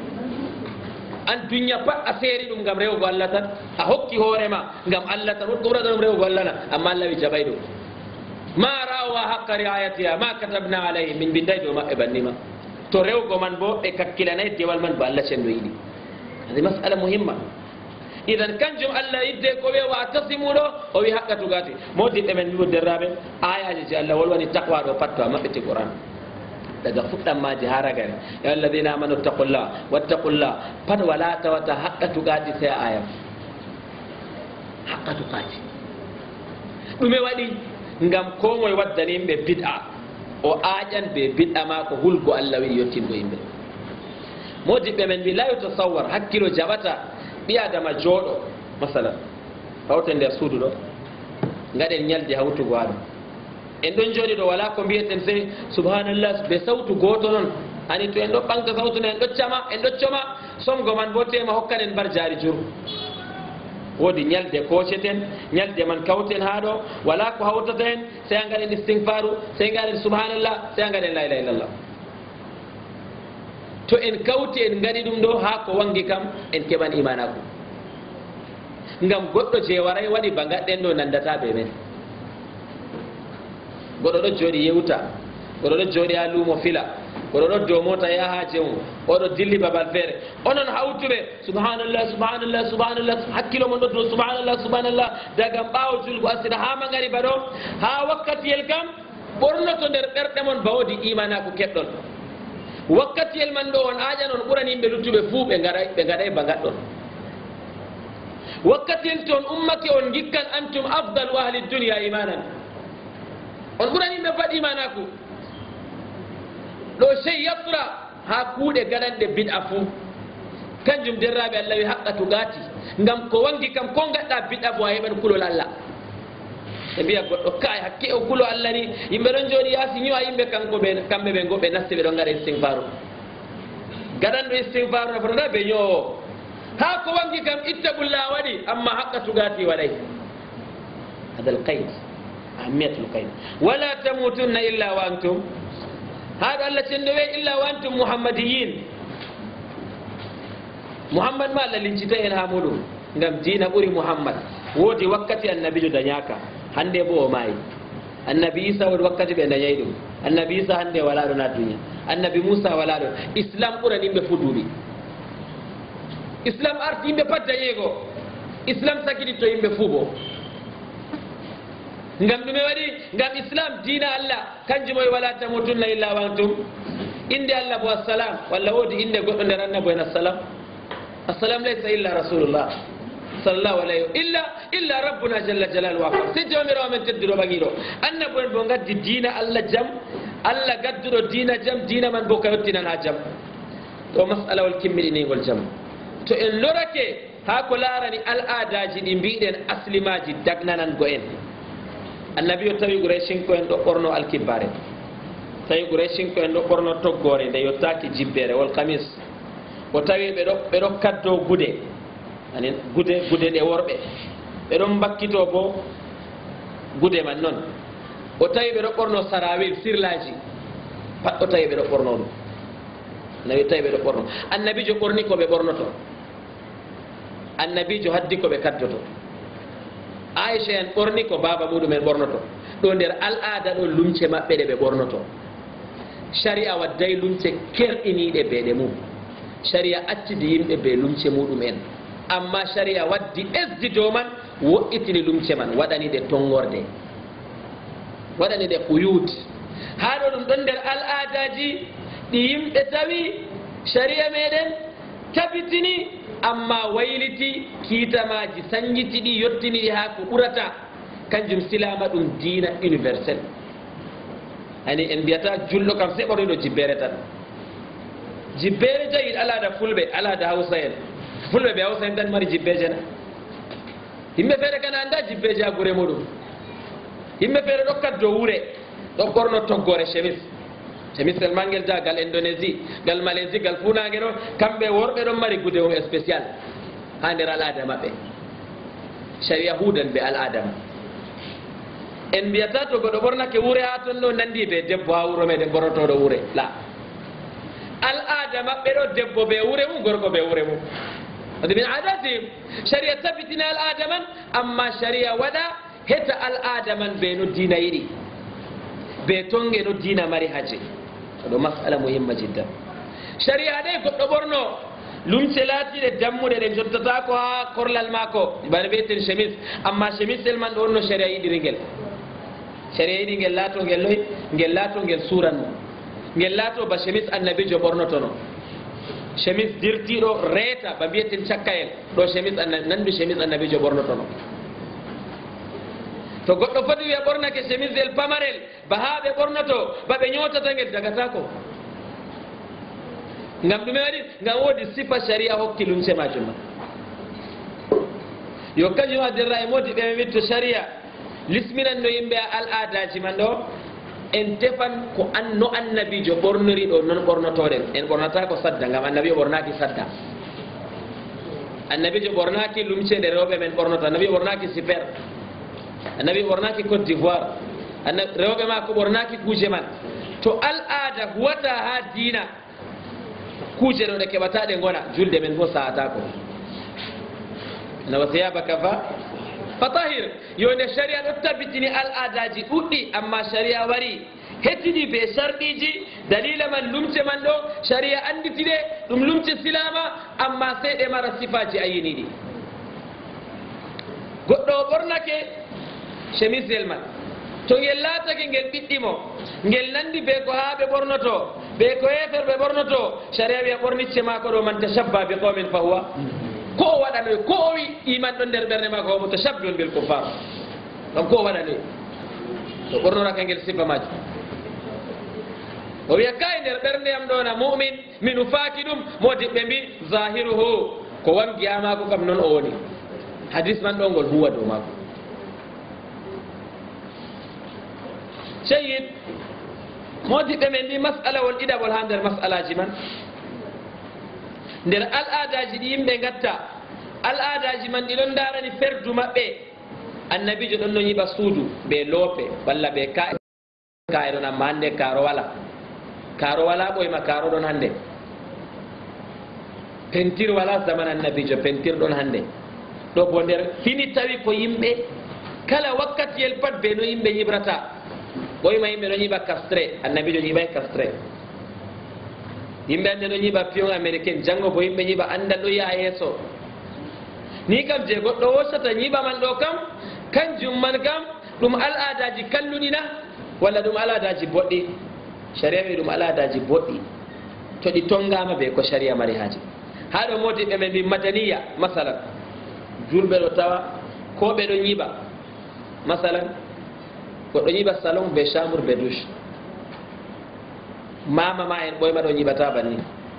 an dunya pat a seeri ɗum ngam rewgo allah tan a hokki hoorema ngam allah tan woɗko ɓurata ɗum rewgo allah na amma allah wi jaɓay ɗum ma ra'wa haqqa riayatiha ma katabna alayhim min binday dow maɓɓe bannima to rewgo man bo ɓe kakkilanayi dewal man bo allah cendo yiɗi هذه مسألة مهمة إذا كان جم الله يدي كوي واعتصموا له أو يحقق تقاتي مودي من يود الرابع آية جل الله والوان التقوى وفتوى ما في القرآن daga fuɗɗan maji ha ragare ya alladina amanu taqullah wattaqullah pat wala tawata haqqa tuqati sai aya haqqa tuqati ɗume waɗi ngam ko moye waddani yimɓe bid'a o aaƴan ɓe bid'a ma ko hulgo allah wi yottingo yimɓe modiɓɓe men mbi la yutasawwar hakkilo jaɓata ɓi adama jooɗo masalan hawte nder suudu ɗo gaɗen ñalde hawtugo haɗo en ɗon jooɗi ɗo wala ko mbiyeten sey subhanallah ɓe sawtu gooto noon ani to en ɗo ɓanka sawtu no en ɗoccama en ɗoccoma somgo man bo tema hokkanen mbar jaari jur woodi ñalde kooceten ñalde man kawten haa ɗo wala ko hawtata en sey a gaɗen istigfaru sey gaɗen subhanallah sey a gaɗen la ilaha illallah to en kawti en gaɗi ɗum ɗo haa ko wangi kam en keɓan imanaku ngam goɗɗo je waray waɗi ba gaɗɗen ɗo nandata ɓe men goɗɗo ɗo jooɗi yewta goɗɗo ɗo jooɗi ha luumo fila goɗɗo ɗo dow mota yaha ha jemum oɗo dilli babal feere onon hawtuɓe subhanallah subhanallah subhanallah hakkilo mon ɗo dow subhanallah subhanallah daga ɓaawo julgo asira ha magari ba ɗo ha wakkatiyel kam ɓornoto nder ɓerɗe mon bawodi imanaku keɓɗon wakkatiyel man ɗo on aaƴan on ɓurani yimɓe luttuɓe fuu ɓe gaɗay ba gaɗɗon wakkatiyel to on ummake on gikkan antum afdalu ahli dunia imanan on ɓurani yimɓe fat imanaku ɗo sey yasra ha kuuɗe gaɗanɗe bid'a fuu kanjum derraɓe allah wi haqqa tugati ngam ko wangi kam ko gaɗɗa bid'a bo a heɓan kulol allah ɓe mbiya goɗɗo kay hakke o kulo allah ni yimɓe ɗon jooɗi yaasi ñiwa yimɓe kamɓe ɓe go ɓe nasti ɓe ɗon gaɗa istigfaru gaɗanɗo istigfaru no fotata ɓe ñoowo ها كو وانجي كم اتقوا الله ودي أما حق تقاتي وليه. هذا القيد، أهمية القيد. ولا تموتن إلا وأنتم، هذا اللي تندوي إلا وأنتم محمديين. محمد ما اللي نجتين هامولو ngam dina ɓuri muhammad woodi wakkati annabijo dañaka hande bo o maayi. annabi isa woodi wakkati ɓe dañayi ɗum. annabi isa hande wala ɗon ha duniya. annabi musa wala ɗon. islam ɓuran yimɓe fu duuɓi. islam arti yimɓe pat dañeego. islam sakititto yimɓe fuu bo. ngam ɗume waɗi? ngam islam dina allah kanjumoy wala tamutunna illa wa antum. inde allah bo assalam, walla woodi inde goɗɗo nder annabo en assalam. assalam laysa illa rasulullah sallallahu alayhi illa rabbuna jalla jalaluhu akbar. si jomirawo men tedduɗo ɓaŋiɗo annabo en bo gaddi dina allah jam, allah gadduɗo dina jam, dina man bo ka yettinan ha jam. ɗo masalawol kimmiɗinigol jam. to en lorake ha ko larani al adaji ɗi mbiɗen aslimaji dagnanango en. annabi o tawi Qurayshinko en ɗo ɓorno alkibbare, tawi Qurayshinko en ɗo ɓorno toggore nde yottaki jibbere wol kamis. o tawi ɓeɗo kaddo gude, ani gude ɗe worɓe ɓeɗon bakkito bo gude man noon. o tawi ɓeɗo ɓorno sarawil sirlaji pat o tawi ɓeɗo ɓorno ɗum. annabi tawi ɓeɗo ɓorno. annabijo ɓorni ko ɓe ɓornoto, annabijo haddi ko ɓe kaddoto. Aisha en ɓorni ko baba muɗumen ɓornoto. ɗo nder al'ada ɗo lumce maɓɓe ɗe ɓe ɓornoto. sharia wadday lumce kerɗiniɗe beɗe mum. sharia accidi yimɓe be lumce muɗum en, amma sharia waddi esdi dow man, wo'itini lumce man, waɗani ɗe tongorde, waɗani ɗe quyut. haa ɗo ɗum ɗon nder al'adaji ɗi yimɓe tawi sharia meɗen tabitini, amma wayliti kiitamaji sañjiti ɗi yottini ɗi haa ko ɓurata. kanjum silama ɗum diina universel. ani en mbiyata julɗo kam se ɓorniɗo jibbere tan. jibbere jayi alada fulɓe, alada hawsa en. fulɓe ɓe hawsa en tan mari jibbeje na. yimɓe feere kana anda jibbeje ha gure muɗum. yimɓe feere ɗokkat dow wure ɗo ɓorno toggore chemise, chemisel mangel ja gal Indonésie, gal Malaisie, gal funage ɗo. kamɓe worɓe ɗon mari gude mum spécial ha nder al'ada maɓɓe. sharia hudan ɓe al'ada ma. en mbiyata to goɗɗo ɓornake wure ha ton ɗo nandi ɓe debbo ha wuro meɗen ɓornotoɗo wure la. al'ada maɓɓe ɗo debbo ɓe wure mum, gorko ɓe wure mum. ade min adatihim. sharia tabitina al'ada man, amma sharia waɗa heta al'ada man ɓe no dina yiɗi, ɓe tonge no dina mari haje. oɗo masala muhimma jiddan. sharia ɗe goɗɗo ɓorno lumce laatiɗe dammuɗe ɗe jottata ko ha korlal maako bana wiyeten chemise, amma chemisel man ɗo wonno sharia yiɗiri ngel. sharia yiɗi ngel laato ngel loy, ngel laato ngel suranno, ngel laato ba chemise annabijo ɓornotono. chemise dirtiɗo reeta ba mbiyeten cakkayel ɗo chemise nandu chemise annabijo ɓornotono. to goɗɗo foti wiya ɓornake chemise el pamarel ba ha ɓe ɓornoto ba ɓe ñotata ngel dagata ko. ngam ɗume waɗi? ngam woodi sifa sharia hokki lumce majum ma. yo kañum addirra e modi ɓe witto sharia lisminanno yimɓe al'adaji man ɗo. en tefan ko no annabijo ɓornori ɗo non ɓornotoɗen. en ɓornata ko sadda, ngam annabijo ɓornaki sadda. annabijo ɓornaki lumce ɗe rewɓe men ɓornoto. annabijo ɓornaki super, annabi ɓornaki Côte d'Ivoire, rewɓe ma ko ɓornaki kuje man. to al'ada huwata ha diina, kuje ɗo ɗe keɓata ɗe gona, julde men bo sa'ata ko. na wa thiyabaka fatahir. yo nde sharia ɗo tabitini al'adaji ɗuɗɗi, amma sharia wari hettini be sharɗiji. dalila man lumce man ɗo sharia anditi ɗe ɗum lumce silama, amma sey ɗe mara sifaji ayiniɗi. goɗɗo o ɓornake chemisel man, to ngel laatake ngel ɓiɗɗimo, ngel nandi be ko haa ɓe ɓornoto, ɓe ko yefer ɓe ɓornoto, sharia wiya ɓornicce maako ɗo man tashabba bi qawmin fa huwa, ko o waɗanoy, ko o wi iman ɗon nder ɓernde maako omo tashabbihun bil kuffar. ɗon ko o waɗanoy to ɓornoraka ngel sifa maji. o wiya kay nder ɓernde am ɗo na mu'min min ufaaki ɗum, modiɓɓe mbi zahiruhu ko wangi a maako kam noon o woni. hadis man ɗo ngol huwa dow maako. seyid modiɓɓe men ndi masala won ɗiɗaɓol ha nder masalaji man. nder al adaji ɗi yimɓe gatta al adaji man ɗi ɗon darani ferdu maɓɓe annabijo ɗon no yiɓa suudu ɓe loope walla ɓe kaye ɗon amma hande karo wala ɓoyma karo ɗon hande pentir wala zaman annabijo pentir ɗon hande ɗo bo nder fini tawi ko yimɓe kala wakkatiyel pat ɓe no yimɓe yiɓrata ɓoyma yimɓe ɗo yiɓa castre annabijo yiɓay castre yimɓe ande ɗo yiɓa pion américain janggo bo yimɓe yiɓa andal ɗo yaha yeeso ni kam je goɗɗo wosata yiɓa man ɗo kam kanjum man kam ɗum al adaji kalluɗina walla ɗum al adaji boɗɗi sharia wi ɗum al adaji boɗɗi to ɗi tongama ɓe ko sharia mari haaji haɗo modiɓɓe ɓe mbi madaniya masalan julɓe ɗo tawa ko ɓe ɗo yiɓa masalan goɗɗo yiɓa salon be chambre be douche mama ma en ɓoyma ɗo yiɓata banni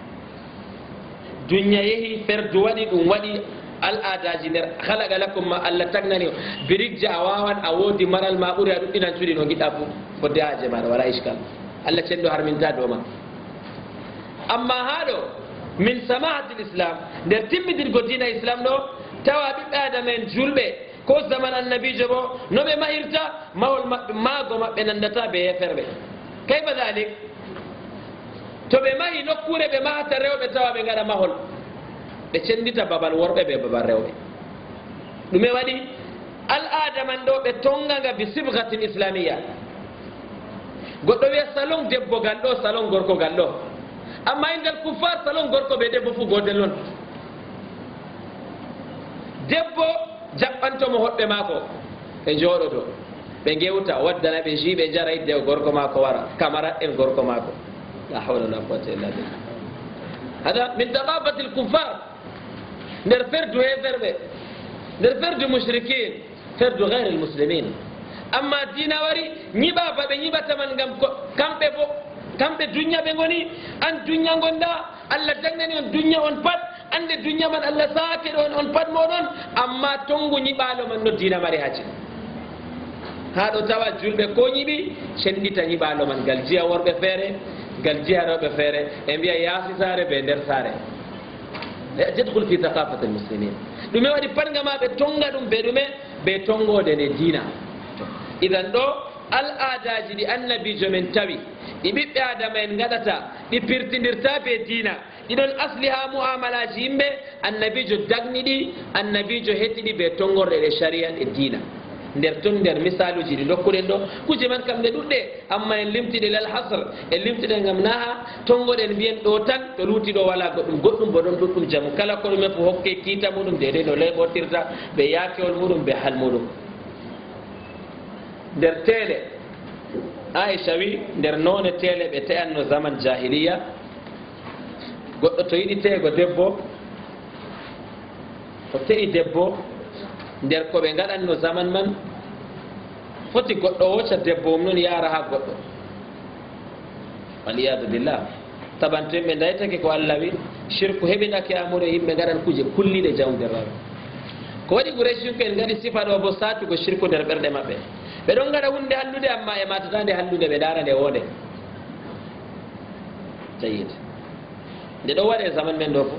dunya yeehi ferdu waɗi ɗum waɗi al adaji nder halaga lakum ma Allah tagnani o birigje a wawan a woodi maral ma ɓuuri a ɗuɗɗinan cuuɗi no giɗɗa fu fodde haaje maɗa wala iskal Allah cenɗo harminta dow ma amma haɗo min samahati l'islam nder timmidirgo dina islam ɗo tawa ɓiɓɓe adama en julɓe ko zaman annabijo bo no ɓe mahirta mahol maɓɓe maago maɓɓe nandata ɓe yeferɓe kayfa dalik to ɓe mahi nokkure ɓe mahata rewɓe tawa ɓe gaɗa mahol ɓe cendita babal worɓe ɓe babal rewɓe ɗume waɗi al ada man ɗo ɓe tongaga bi sibgatin islamia goɗɗo wiya salon debbo gal ɗo salon gorko gal ɗo amma indal kuffar salon gorko ɓe debbo fu gotel non debbo jaɓɓantomo hoɓɓe maako ɓe jooɗoto ɓe gewta waddana ɓe ji ɓe jara yidde gorko maako wara camarade en gorko maako la hawla wala quwwata illa billah hada min taqafati lkuffar nder ferdu heferɓe nder ferdu mushrikin ferdu gayre lmuslimin amma dina wari ñiɓa ba ɓe ñiɓataman gam kamɓe bo kamɓe duña ɓe goni an duña gonɗa Allah dagnani on duña on pat ande duña man Allah saake ɗon on pat moɗon amma tongu ñiɓalo man no dina mari haaji ha ɗo tawa julɓe ko ñiɓi sendita ñiɓalo man gal jiya worɓe feere gal jiya rewɓe feere e mbiya yaasi saare ɓe nder saare jedhul fi thaqafati lmuslimin ɗume waɗi pat gama ɓe tonga ɗum ɓe ɗume ɓe tongode nde dina idan ɗo al adaji ɗi annabijo men tawi ɗi ɓiɓɓe adama en gaɗata ɗi pirtidirta be dina ɗiɗon asli ha muamalaji yimɓe annabijo dagni ɗi annabijo hettiɗi ɓe tongorde ɗe sharia ɗe dina nder ton nder misaluji ɗi dokkuɗen ɗo kuje man kam ɗe ɗuɗɗe amma en limtiɗe lal hasr en limtiɗe gam naha tongoɗen mbiyen ɗo tan ɗo luuti ɗo wala goɗɗum goɗɗum bo ɗon ɗuɗɗum jamu kala ko ɗumen fo hokke kiita muɗum dede no leɓotirta ɓe yakewol muɗum ɓe hal muɗum nder teele Aisha wi nder noone teele ɓe te'anno zaman jahiliya goɗɗo to yiɗi teego debbo o te'i debbo nder ko ɓe gaɗanno zaman man foti goɗɗo wocca debbo mum noon yaara ha goɗɗo waliyadu billah tabanto yimɓe daytake ko Allah wi shirku heɓinake amuɗo yimɓe gaɗan kuje kulliɗe jawdirraɓe ko waɗi Quraysh ko en gaɗi sifa ɗo bo satugo shirku nder ɓerɗe maɓɓe ɓe ɗon gaɗa hunde hallude amma e matata nde hallude ɓe ɗara nde wonde jayid nde ɗo waɗe zaman men ɗo fo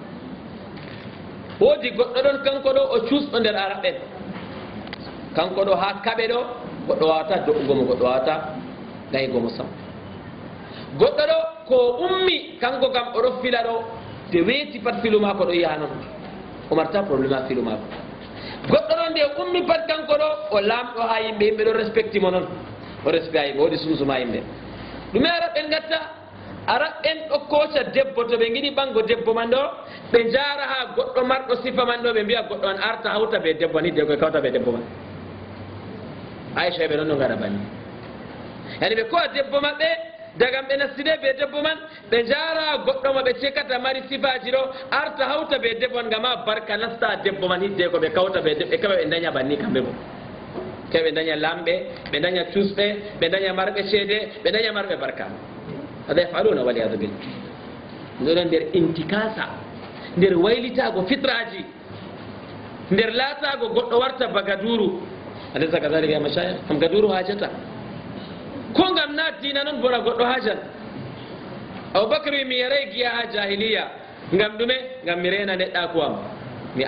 woodi goɗɗo ɗon kanko ɗo o cuusɗo nder araɓɓen kanko ɗo ha kaɓe ɗo goɗɗo wawata do'ugo mo goɗɗo wawata gaygo mo sam goɗɗo ɗo ko ummi kanko kam oɗo fila ɗo de weeti pat filu mako ɗo yaha noon o marta probléme a filu mako goɗɗo ɗon nde ummi pat kanko ɗo o lamɗo ha yimɓe yimɓe ɗo respecti mo noon o respect ha yimɓe woodi sumsuma yimɓe ɗume araɓɓen gatta araɓɓen ɗo koca debbo to ɓe giɗi ɓango debbo man ɗo ɓe jara ha goɗɗo marɗo sifa man ɗo ɓe mbiya goɗɗo man arta hawta ɓe debbo ni debbo e kawta ɓe debbo man Aisha ɓe ɗon no gaɗa banni yani ɓe kowa debbo maɓɓe dagam ɓe nastide ɓe debbo man ɓe jara goɗɗo mo ɓe cekata mari sifaji ɗo arta hawta ɓe debbo man gama barka nasta debbo man hidde ko ɓe kawta ɓe debbo ɓe keɓa ɓe daña banni kamɓe bo keɓa ɓe daña lamɓe ɓe daña cuusɓe ɓe daña marɓe ceede ɓe daña marɓe barka hada yafaluna waliyadu billah ndoɗon nder intikasa nder waylitago fitraji nder laatago goɗɗo warta ba gaduru alaysa kadalika ya mashayikh kam gaduru hajata ko ngam na dina noon bona goɗɗo hajan Abubakar wi mi yaray giya ha jahiliya ngam ɗume ngam mi rena neɗɗaku am mi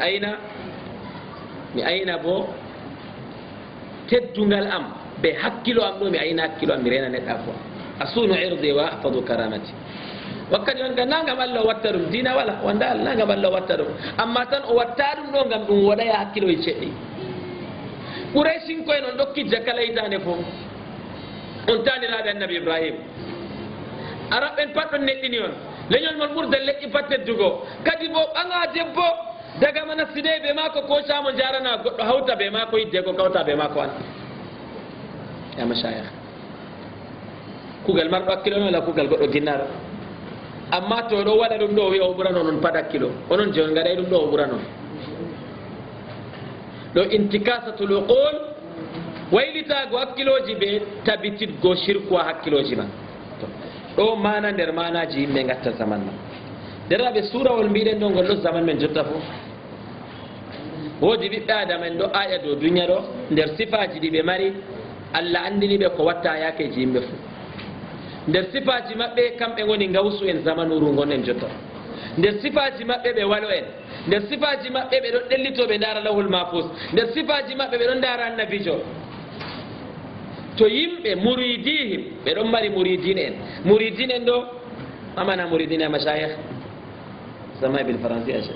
ayna bo teddungal am be hakkilo am ɗo mi ayna hakkilo am mi rena neɗɗaku am asunu irdi wa ahfadu karamati wakkati on ga nangam Allah watta ɗum dina wala wanda Allah nangam Allah watta ɗum amma tan o watta ɗum ɗo ngam ɗum waɗaya hakkilo e ceɗɗi Qurayshinkoye noon ɗokkijja kala hitande fof on taniraɓe annabi Ibrahim araɓen pat ɗon neɗɗini on leñol mon ɓurde leƴƴi pat teddugo kadi bo ɓaŋa debbo daga mana side ɓe mako ko samo jarana goɗɗo hawta ɓe mako yidde ko kawta ɓe mako an ya mashayikh kugal marɗo hakkilo wala kugal goɗɗo ginnaɗo amma to ɗo waɗa ɗum ɗo o wiya o ɓurano noon pat hakkilo onon je on gaɗay ɗum ɗo o ɓura noon ɗo intikasatul uqul waylitago hakkiloji ɓe tabititgo shirku ha hakkiloji man ɗo mana nder manaji yimɓe gatta zaman ma deraɓe surawol mbiɗen ɗo ngol ɗo zaman men jotta fof woodi ɓiɓɓe adama en ɗo aya dow duniya ɗo nder sifaji ɗi ɓe mari Allah andini ɓe ko watta yakeji yimɓe fof nder sifaji maɓɓe kamɓe goni gawsu en zamanuru gonɗen jotta nder sifaji maɓɓe ɓe walo en nder sifaji maɓɓe ɓe ɗon ɗellito ɓe ndara lawhul mahfuz nder sifaji maɓɓe ɓe ɗon ndara annabijo to yimɓe muridihim ɓe ɗon mari muridin en ɗo amana muridin ya mashayikh sama bil faransi aje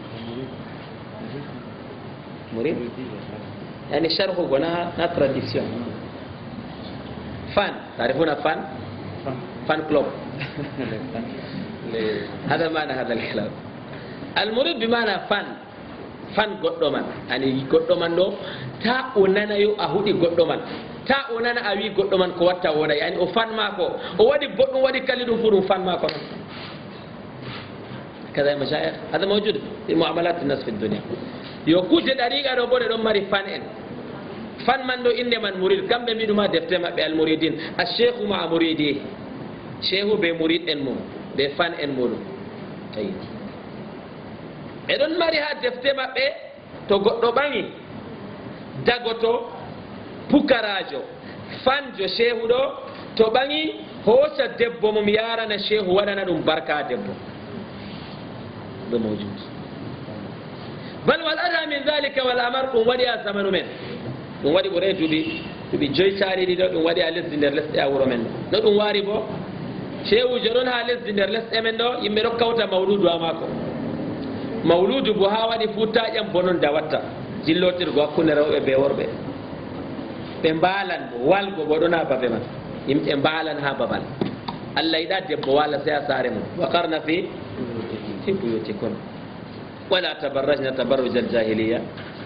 murid yani sharhu gona na tradition fan تعرفون fan club هذا معنى هذا الكلام المريد بمعنى fan goɗɗo man ani goɗɗo man ɗo ta o nana yo a huɗi goɗɗo man ta o nana a wi goɗɗo man ko watta woɗa yani o fan mako o waɗi boɗɗum waɗi kalli ɗum fu ɗum fan mako non كذا مشايخ هذا موجود في معاملات الناس في الدنيا يوكوت طريقة ɗo boɗe ɗon mari fan en fan man ɗo inde man murid kamɓe mbiɗuma defte maɓɓe almuridin alcheikhu ma muridi cheikhu ɓe murid en mum ɓe fan en muɗum tawi ɓe ɗon mari ha defte maɓɓe to goɗɗo ɓaŋi dagoto pukarajo fanjo cheikhu ɗo to ɓaŋi hoosa debbo mum yarana cheikhu waɗana ɗum barka debbo ɗo mawjud bal wal ada min dhalika wal amar ɗum waɗi ha zamanu men ɗum waɗi ɓuure duuɓi joyi caari ɗiɗo ɗum waɗi ha lesdi nder lesɗe a wuro men ɗo ɗum waari bo cheikhujo ɗon ha lesdi nder lesɗe men ɗo yimɓe ɗo kawta mawludu ha maako mawludu bo ha waɗi fu taƴam bonon da watta jillotirgo hakkunde rewɓe be worɓe ɓe mbalan bo walgo bo ɗon ha babe man yimɓe mbalan ha babal Allah yiɗa debbo wala sey a saare mum wa qarna fi buyutikun wala tabarrajna tabarruj aljahiliya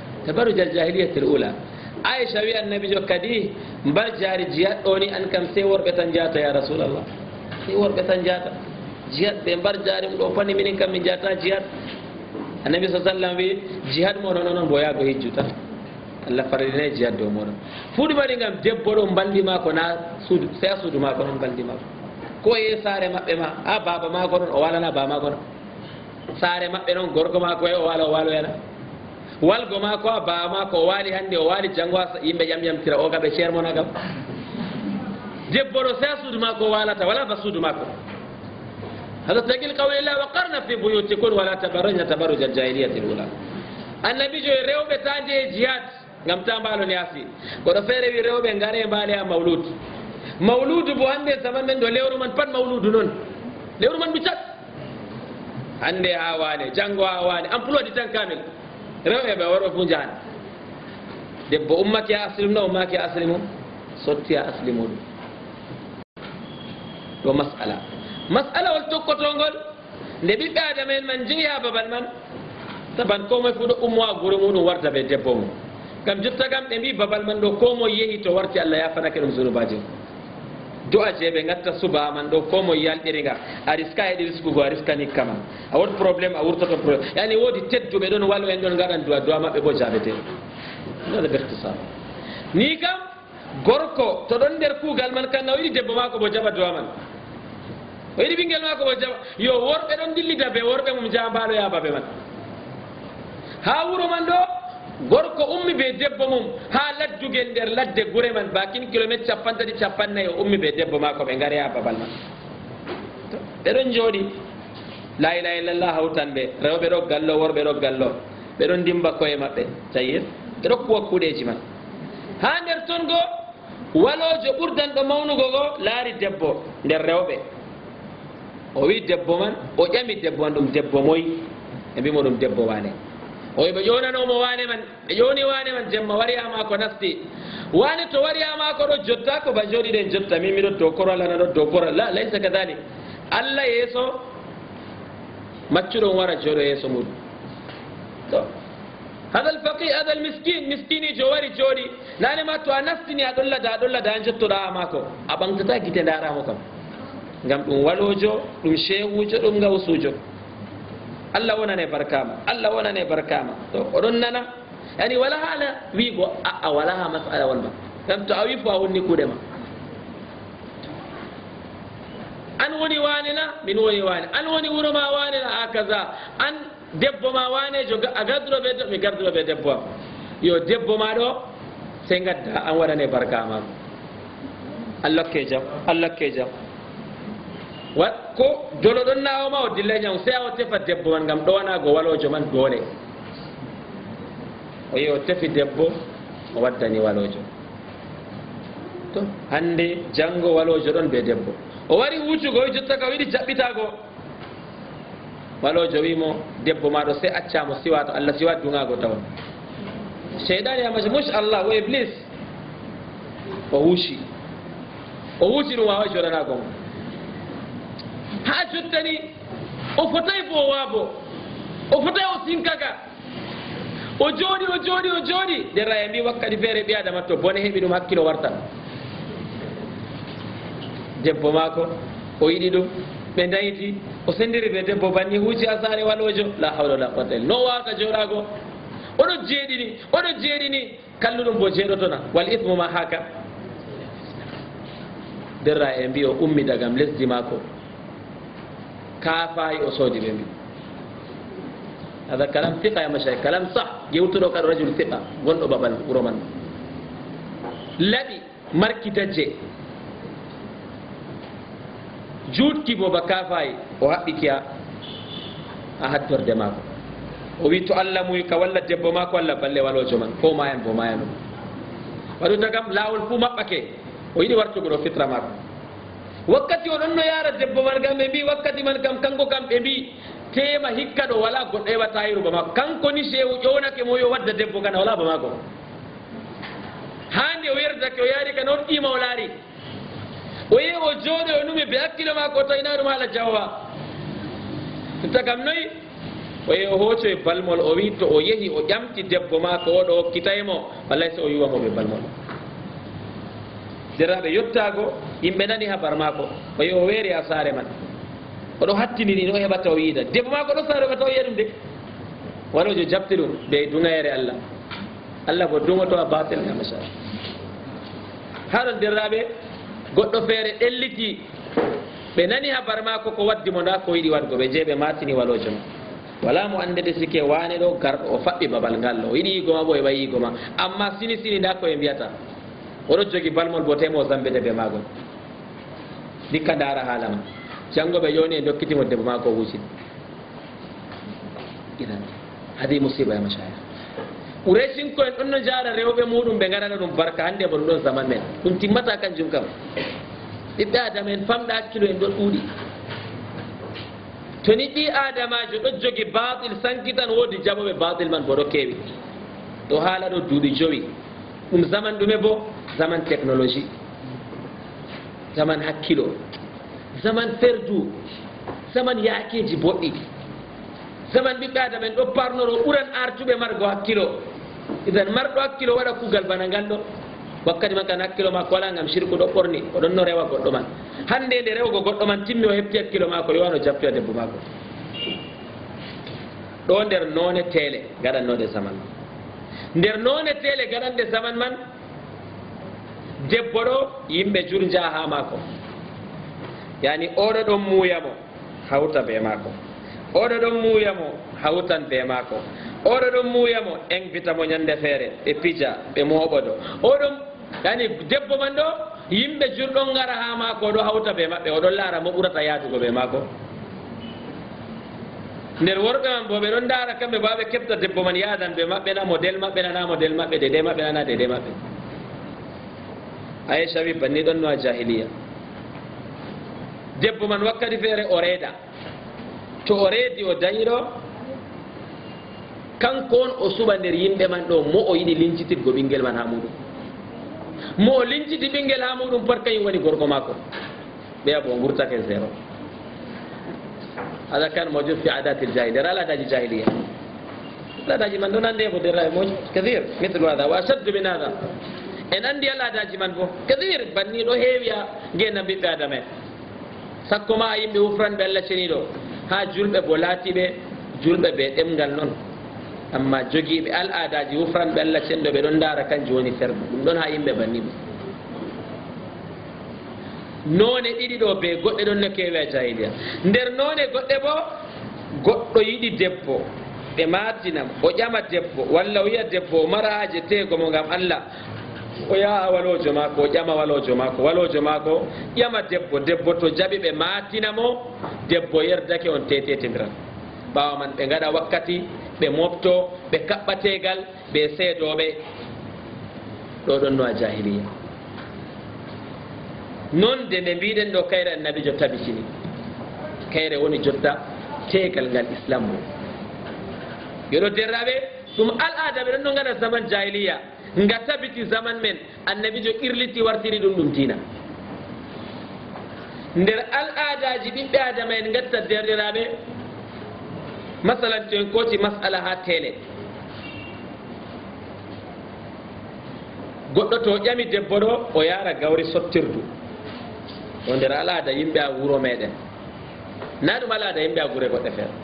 al ula Aisha wi annabijo kadi mbar jaari jiyat ɗo ni an kam sey worɓe tan jata ya rasulallah sey worɓe tan jata jihad ɓe mbar jaari ɗo fani minin kam min jata jihad annabi sa sallam wi jihad moɗon onon bo yaago hijju tan Allah farlinayi jihad dow moɗon fu ɗum waɗi ngam debbo ɗo mbaldi mako na suudu sey a suudu mako noon mbaldi mako ko ye saare maɓɓe ma a baba mako noon o walana ba mako noon saare maɓɓe noon gorko mako o waloyana walgo mako a baba mako o waali hannde o waali janngo yimɓe ƴamƴamtira o gaɓe ceer mon agam debbo ɗo sey a suudu mako o walata wala ba suudu mako هذا تقول قول الله وقرنا في بيوتكن ولا تبرجن تبرج الجاهلية الأولى النبي جو ريوبة تانجي جهاد ngam tambalo yasi goɗo feere wi rewɓe ngare mbaale ha mawludu bo hannde zaman men ɗo lewru man pat mawludu noon lewru man bicat hannde ha waane janngo ha waane emploi du temps kamil rewɓe ɓe worɓe fu jahan debbo ummaki ha asli mum na ummaki ha asli mum sotti ha asli muɗum ɗo masala wol tokkotongol nde ɓiɓɓe adama en man jeeyi ha babal man saban ko moye fu ɗo ummo ha gure muɗum warta ɓe debbo mum gam jotta gam ɓe mbi babal man ɗo ko moye yeehi to warti Allah yafanake ɗum zunubaji du'a je ɓe gatta suba man ɗo ko moye yalɗiriga a riska heɗi riskugo a riskani kama a wodi probléme a wurtoto probléme yani wodi tedduɓe ɗon walo en ɗon gaɗan du'a maɓɓe bo jaɓete ɗoɗo bertisama ni kam gorko to ɗon nder kuugal man kan o yiɗi debbo mako bo jaɓa du'a man o yiɗi ɓinguel mako bo jaɓa yo worɓe ɗon dillida ɓe worɓe mum jambalo ya baɓe man ha wuro man ɗo gorko ummi be debbo mum ha laddugel nder ladde gure man bakin kilométre 50-54 o ummi be debbo mako ɓe ngare ha babal man ɓe ɗon jooɗi la ilaha illallah hawtan ɓe rewɓe ɗo gallo worɓe ɗo gallo ɓe ɗon dimba koye maɓɓe tayir ɓe ɗo kuwa kuuɗeji man ha nder ton go walojo ɓurdan ɗo mawnugo go laari debbo nder rewɓe o wi debbo man o ƴami debbo man ɗum debbo moyi ɓe mbimo ɗum debbo wane o wi ɓe ƴonanomo wane man ɓe ƴoni wane man jemma wari ha mako nasti wane to wari ha mako ɗo jotta ko ba joɗiɗen jotta min miɗo dow korwal ana ɗo dow korwal la laysa kadalik allah yeeso maccuɗon wara jooɗo yeeso muɗum to hada alfaqi hada almiskin miskinijo wari jooɗi nanema to a nastini a ɗollada a jottoɗa ha mako a ɓamtata guite daramo kam ngam ɗum walojo ɗum chehujo ɗum gawsujo allah wonane barkama allah wonane barkama to oɗon nana yani wala haala wiigo a wala ha masala wonma ngam to a wi fo a wonni kuuɗe ma an woni wane na min woni wane an woni wuro ma wane na hakaza an debbo ma wanejo a garduɗo ɓe mi garduɗo ɓe debbo am yo debbo ma ɗo sey gadda an waɗane barka mako allah ke jam allah ke jam wat ko dolo ɗon nawoma o dilla ñam sey a o tefa debbo man ngam ɗowanago walojo man doole o yi o tefi debbo o waddani walojo to hande janggo walojo ɗon ɓe debbo o wari wuccugo o jotta ka wiɗi jaɓɓitago walojo wimo debbo maɗo sey accamo siwa to allah siwa dungago tawa cheyɗani amaje mush allah o iblis o wuuci ɗum wawa joɗanago mo ha jottani o fotay bo waabo o fotay o sinkaga o jooɗi derra e mbi wakkati feere ɓi adama to bone heɓi ɗum hakkilo wartan debbo maako o yiɗi ɗum ɓe dayiti o sendiri ɓe debbo banni huuci ha saare walojo la hawla wala quwwata illa no wawata jooɗago oɗo jeeɗini kalluɗum bo jeeɗotona wal ithmu ma haka derra e mbi o ummi dagam lesdi maako kaafayi o soodi ɓe mbi hada kalam fiqa ya mashayikh kalam sah yewtuɗo kaɗo rajul fiqa gonɗo babal wuro man laɓi marki dajje juutki bo ba kaafayi o haɓɓikiya a haddorde maako o wi to allah muy ka walla debbo maako allah balle walojo man ko mayan bo mayanum waɗu dagam laawol fuu maɓɓake o yiɗi wartugo ɗo fitra maako wakkati oɗon no yaara debbo man kam ɓe mbi wakkati man kam kanko kam ɓe mbi tema hikka ɗo wala goɗɗo heɓata yiru ba maako kanko ni sewu ƴownake mo yo wadda debbo kana wala ba maako hande o yerdake o yaari ka noon qima o laari o yehi o jooɗi o numi be hakkilo maako o tawina ɗum haala jawwa tagam noyi o yehi o hooco e balmol o wi to o yehi o ƴamti debbo maako oɗo hokkitaymo wallay so o yiwamo ɓe balmol deraɓe yottago yimɓe nani habar maako o yehi o weeri ha saare man oɗo hattiniri no heɓata o yiida debbo maako ɗo saare ɓata o yiya ɗum de walojo jabti ɗum ɓe dungayere allah allah bo dungoto a batel ya machallah haɗon derraɓe goɗɗo feere ɗelliti ɓe nani habar maako ko waddi mo nda ko yiɗi wadgo ɓe jeeɓe matini walojo ma wala mo andede sike wane ɗo garɗo o faɓɓi babal ngal o yiɗi yigoma ɓo heɓa yigoma amma sini sini nda koye mbiyata oɗo jogi balmol bo temo zambede ɓe maagol dikka ndara haala ma janngo ɓe yoni e dokkitimo debbo maako wucin idan hadi musiba ya machaya ɓuresinko en ɗon no jaara rewɓe muɗum ɓe garana ɗum barka hande bo ɗum ɗon zaman men ɗum timmata kanjum kam ɓiɓɓe adama en famɗa hakkilo en ɗon ɗuuɗi to ni ɓi adamajo ɗo jogi batil sankitan woodi jaɓoɓe batil man bo ɗo keewi to haala ɗo duuɓi jowi ɗum zaman ɗume bo zaman technologie zaman hakkilo zaman ferdu zaman yaakeji boɗɗi zaman ɓiɓɓe adama en ɗo parnoro ɓuran artuɓe margo hakkilo idan marɗo hakkilo waɗa kuugal bana ngal ɗo wakkati man kan hakkilo ma ko wala ngam sirku ɗo ɓorni oɗon no rewa goɗɗo man hande nde rewgo goɗɗo man timmi o heɓti hakkilo mako yowano jabtoya debbo mako ɗo nder noone teele gaɗannode zaman nder noone teele gaɗande zaman man debbo ɗo yimɓe jur jaha mako yani oɗo ɗon muuyamo hawta be mako oɗo ɗon muuyamo hawtan be mako oɗo ɗon muuyamo invita mo ñande feere ɓe pija ɓe mooɓoɗo oɗon yani debbo man ɗo yimɓe jurɗon ngara ha mako oɗo hawta be maɓɓe oɗon laara mo ɓurata yaatugo be mako nder worɓe man bo ɓe ɗon ndaara kamɓe bo ɓe keɓta debbo man yaadan ɓe maɓɓe na modèle maɓɓe nana modèle maɓɓe dede maɓɓe nana dede maɓɓe Aisha wi banni ɗon no a jahiliya debbo man wakkati feere o reeda to o reedi o dañi ɗo kanko on o suɓa nder yimɓe man ɗo mo o yiɗi lincitirgo ɓinngel man ha muɗum mo o linciti ɓinngel ha muɗum pat kañum woni gorko makko ɓeya bo gurtake zéro هذا كان موجود في عادات الجاهلية لا عادات الجاهلية لا داجي من دون عندي موجود كثير مثل هذا وأشد من هذا إن عندي لا داجي من بو كثير بني لو هيويا جينا بيادمه سكو ما يم بوفران بلا شنيدو ها جلب بولاتي be julɓe ɓe ɗemgal noon amma jogiiɓe al aadaji wufran ɓe allah cenɗo ɓe ɗon ndaara kan joni ferɗo ɗum ɗon ha yimɓe banni ɓe noone ɗiɗi ɗo be goɗɗe ɗon no keewi a jahiliya nder noone goɗɗe bo goɗɗo yiɗi debbo ɓe maatinam o ƴama debbo walla o wiya debbo o mara haaje teego mo ngam allah o yaha walojo maako o ƴama walojo maako ƴama debbo to jaɓi ɓe maatina mo debbo yerdake on tetetediran ɓaawa man ɓe ngaɗa wakkati ɓe mofto ɓe kaɓɓa teegal ɓe seedoɓe ɗo ɗon no a jahiliya non de nde mbiɗen ɗo kayre annabijo tabitini kayre woni jotta teegal ngal islam mo yoɗo derraɓe ɗum al ada ɓe ɗon no ngaɗa zaman jahiliya nga tabiti zaman men annabijo irliti wartiri ɗum diina nder al adaji ɓiɓɓe adama en gatta derɗiraɓe masalan to en koti masala ha télé goɗɗo to ƴami debbo ɗo o yaara gawri sottirdu o nder al ada yimɓe a wuro meɗen na ɗum al ada yimɓe a gure goɗɗe feere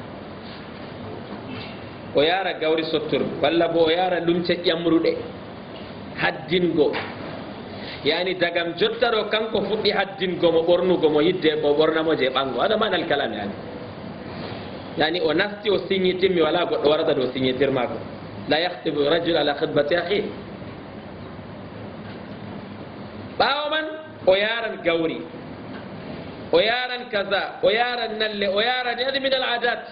o yaara gawri sottirdu walla bo o yaara lumce ƴamruɗe haddingo yani dagam jotta ɗo kanko fuɗɗi haddingo mo ɓornugo mo yidde o ɓornamo je ɓango aɗa manal kalam yani o nasti o signitimmi wala goɗɗo warata ɗo signitirmako la yahtibu rajul ala khidbati ahi ɓaawo man o yaran gawri o yaran kaza o yaran nalle o yaran yani min al adat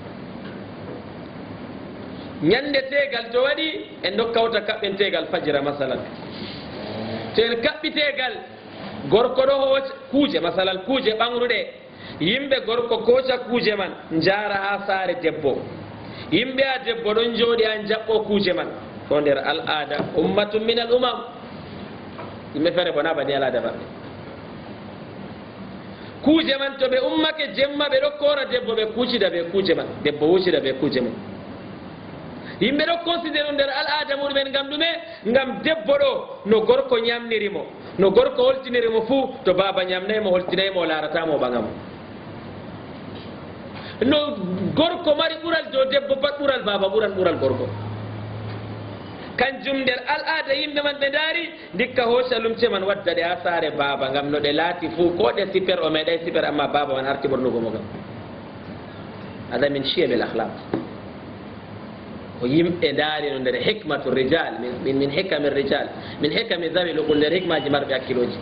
ñande tegal to waɗi en ɗo kawta kaɓɓen tegal fajira masalan to en kaɓɓi tegal gorko ɗo hooca kuuje masalan kuuje ɓangruɗe yimɓe gorko kooca kuuje man jaara ha saare debbo yimɓe a debbo ɗon jooɗi an jaɓɓo kuuje man ko nder al ada ummatum min al umam yimɓe feere bona bani al ada maɓɓe kuuje man to ɓe ummake jemma ɓe ɗo koora debbo ɓe kuucida ɓe kuuje man debbo wucida ɓe kuuje mum yimɓe ɗo considére nder al ada muɗumen ngam ɗume ngam debbo ɗo no gorko ñamnirimo no gorko holtinirimo fuu to baba ñamnaymo holtinaymo o laaratamo ɓagamo no gorko mari ɓural dow debbo pat ɓural baba ɓural gorko kanjum nder al ada yimɓe man ɓe daari dikka hooca lumce man wadda ɗe ha saare baba ngam no ɗe laati fuu ko ɗe siper o meeɗay siper amma baba man arti ɓornugo mo gam hada min chiyebe l ahlaq ko yimɓe daari no nder hikmatu rijal min hikami rijal min hikami zawi lugol nder hikmaji marɓe hakkiloji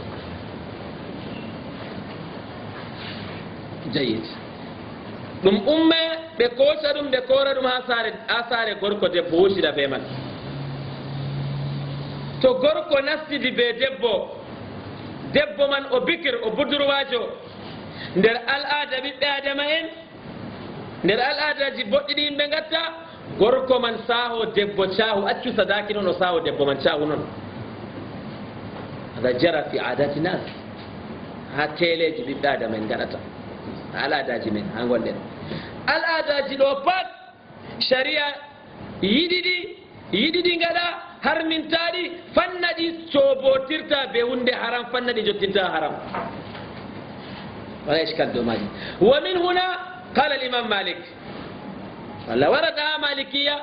jayid ɗum umme ɓe kooca ɗum ɓe koora ɗum ha saare gorko debbo wucida be man to gorko nastidi be debbo man o bikir o budurwajo nder al ada ɓiɓɓe adama en nder al adaji boɗɗiɗi yimɓe gatta gorko man saaho debbo caahu accu sadaki noon o saaho debbo man caahu noon hada jara fi adati nas ha teleji ɓiɓɓe adama en gaɗata al adaji men ha gonɗen al adaji ɗo pat sharia yiɗiɗi gaɗa harmintaɗi fannaɗi cobotirta be hunde haram fannaɗi jottinta haram wala iskal dow maji wa min huna qala al imam malik ولا وردها مالكية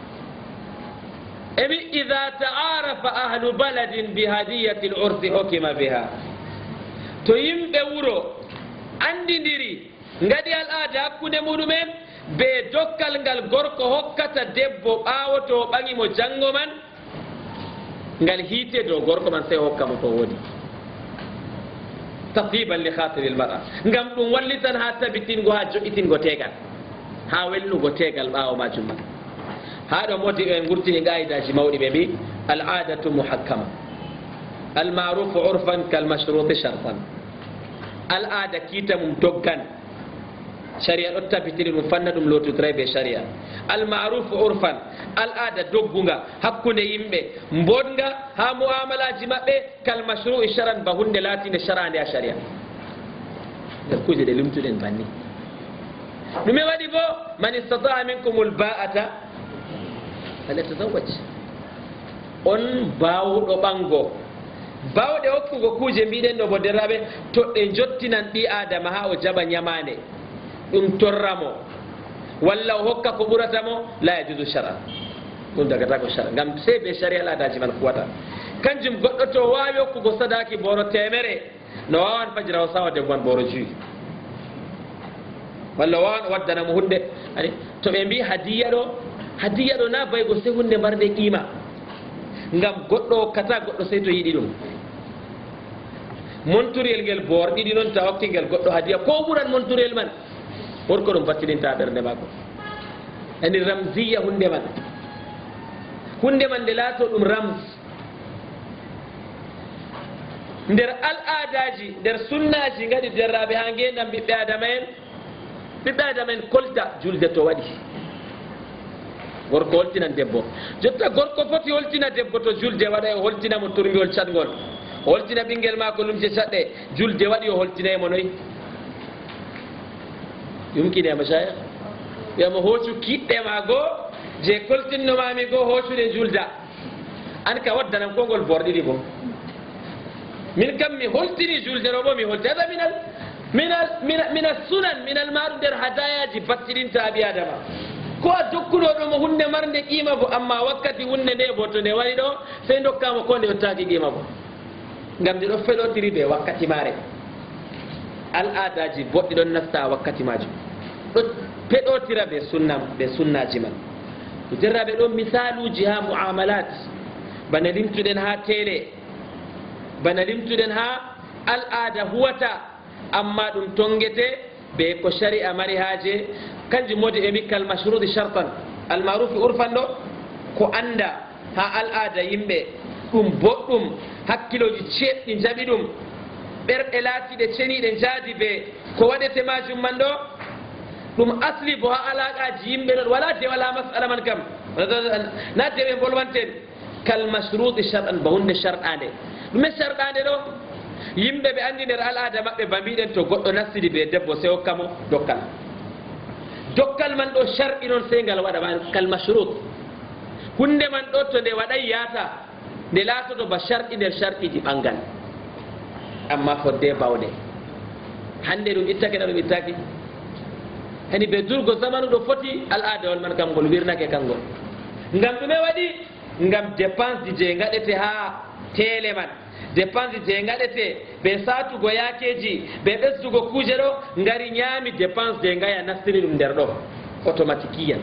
إذا تعارف أهل بلد بهدية العرس حكم بها تيم بورو عندي ديري ngadi al ada hakkunde muɗumen be dokkal ngal gorko hokkata debbo ɓaawo to ɓangi mo janngo man ngal hiite dow gorko man sey hokka mo to woodi tatiban li khatiri l mar'a ngam ɗum wallitan ha tabitingo ha joƴƴitingo tegal ha welnugo tegal ɓawo majum man haɗo modi ɓe gurtini qa'idaji mawɗi ɓe mbi al adatu muhakkama al marufu urfan kal mashruti shartan al ada kiita mum doggan sharia ɗo tabitiri ɗum fanna ɗum lotutray ɓe sharia al marufu urfan al ada doggunga hakkunde yimɓe mbodga ha muamalaji maɓɓe kal mashru'i sharan ba hunde latinde sharande a sharia nder kuje ɗe limtuɗen banni ɗume waɗi bo man istataa minkum lba'ata falyatazawwaj on bawɗo ɓango bawɗe hokkugo kuje mbiɗen ɗo bo derraɓe to ɗe jottinan ɓi adama ha o jaɓa ñamande ɗum torramo walla o hokka ko ɓuratamo la yajudu shara ɗum dagata ko shara ngam sey ɓe sharia ladaji man kuwata kanjum goɗɗo to wawi hokkugo sadaki boro temere no wawan fajira o sawa debbo an boro juyi walla wawan o waddanamo hunde ani to ɓe mbi hadiya ɗo na baygo sey hunde marde qima ngam goɗɗo hokkata goɗɗo sey to yiɗi ɗum monturiyel ngel boor ɗiɗi noon ta hokki ngel goɗɗo hadiya ko ɓuran monturiyel man wonko ɗum battiɗinta ɓernde makko ani ramziya hunde man nde laato ɗum rams nder al adaji nder sunnaji gaɗi derraɓe ha ngendam ɓiɓɓe adama en kolta julde to waɗi gorko holtinan debbo jotta gorko foti holtina debbo to julde waɗa o holtinamo turngol catgol o holtina ɓinguel mako lumce caɗɗe julde waɗi o holtinaymo noyi yumkine mashayikh wiyamo hoccu kiɗɗe ma goo je koltinnomami goo hoccude julda an ka waddanan kongol borɗiɗi bo min kam mi holtini julde ɗo bo mi holti hada min sunan min almaɗum nder hadayaji battiɗinta abi adama ko a dokkuɗo ɗomo hunde marde qima bo amma wakkati hunde nde bo to nde waɗi ɗo sey dokkama ko nde yottaki qima bo ngam nde ɗo feɗotiri ɓe wakkati mare al adaji boɗɗi ɗon nasta wakkati majum ɗo peɗotira ɓe sunnaji man derraɓe ɗon misaluji ha muamalat bana limtuɗen ha télé bana limtuɗen ha al ada huwata amma ɗum tongete ɓe ko sharia mari haje kanjum modi emi kal mashrudi shartan al marufi urfan ɗo ko anda ha al ada yimɓe ɗum boɗɗum hakkiloji ceɗɗi jaɓi ɗum ɓerɗe laatiɗe ceniɗe jaadi ɓe ko waɗete majum man ɗo ɗum asli bo ha alaƙaji yimɓe ɗon wala de wala masala man kam na dewe bolwanten kal mashrudi shartan ba hunde sharɗade ɗume sharɗade ɗo yimɓe ɓe andi nder al'ada maɓɓe ba mbiɗen to goɗɗo nastidi ɓe debbo sey hokkamo dokkal man ɗo sharɗi noon sey ngal waɗa kal mashrut hunde man ɗo to nde waɗay yaata nde laatoto ba sharɗi nder sharɗiji ɓangal amma fodde bawɗe hande ɗum ittake na ɗum ittaki hani ɓe durgo zamanu ɗo foti al'adawol man kam ngol wirnake kangol ngam ɗume waɗi ngam dépense ji je gaɗete ha télé man dépense je gaɗete ɓe satugo yakeji ɓe ɓesdugo kuje ɗo ngari ñaami dépense je ngaya nastiri ɗum nder ɗo automatiqueyan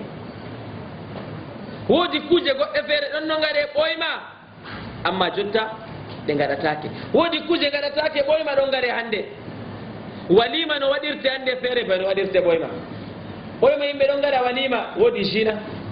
woodi kuje goɗɗe feere ɗon no gaɗe ɓoyma amma jotta ɗe gaɗatake woodi kuje gaɗatake ɓoyma ɗon gare hande walima no waɗirte hande feere ba no waɗirte ɓoyma yimɓe ɗon gaɗa walima woodi jina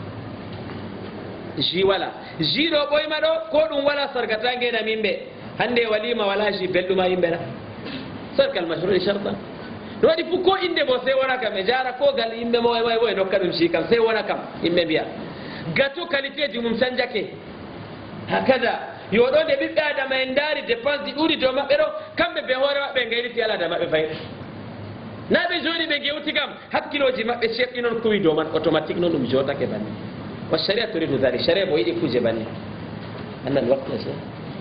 ji wala ji ɗo ɓoyma ɗo ko ɗum wala sargata ngenam yimɓe hande walima wala ji belɗuma yimɓe na sarkal mashrudi shartan no waɗi fu ko inde bo sey wona kam e jara ko gal yimɓe mo bo e nokka ɗum ji kam sey wona kam yimɓe mbiya gato qualité ji mum canjake hakada yo ɗo nde ɓiɓɓe adama en daari dépense ɗi ɗuuɗi dow maɓɓe ɗo kamɓe ɓe hoore maɓɓe gayriti alada maɓɓe fayi na ɓe jooɗi ɓe gewti kam hakkiloji maɓɓe ceɓɗi noon kuwi dow man automatique noon ɗum jotake banni wa sharia turidu dhalik sharia bo yiɗi kuje banni annan waktu se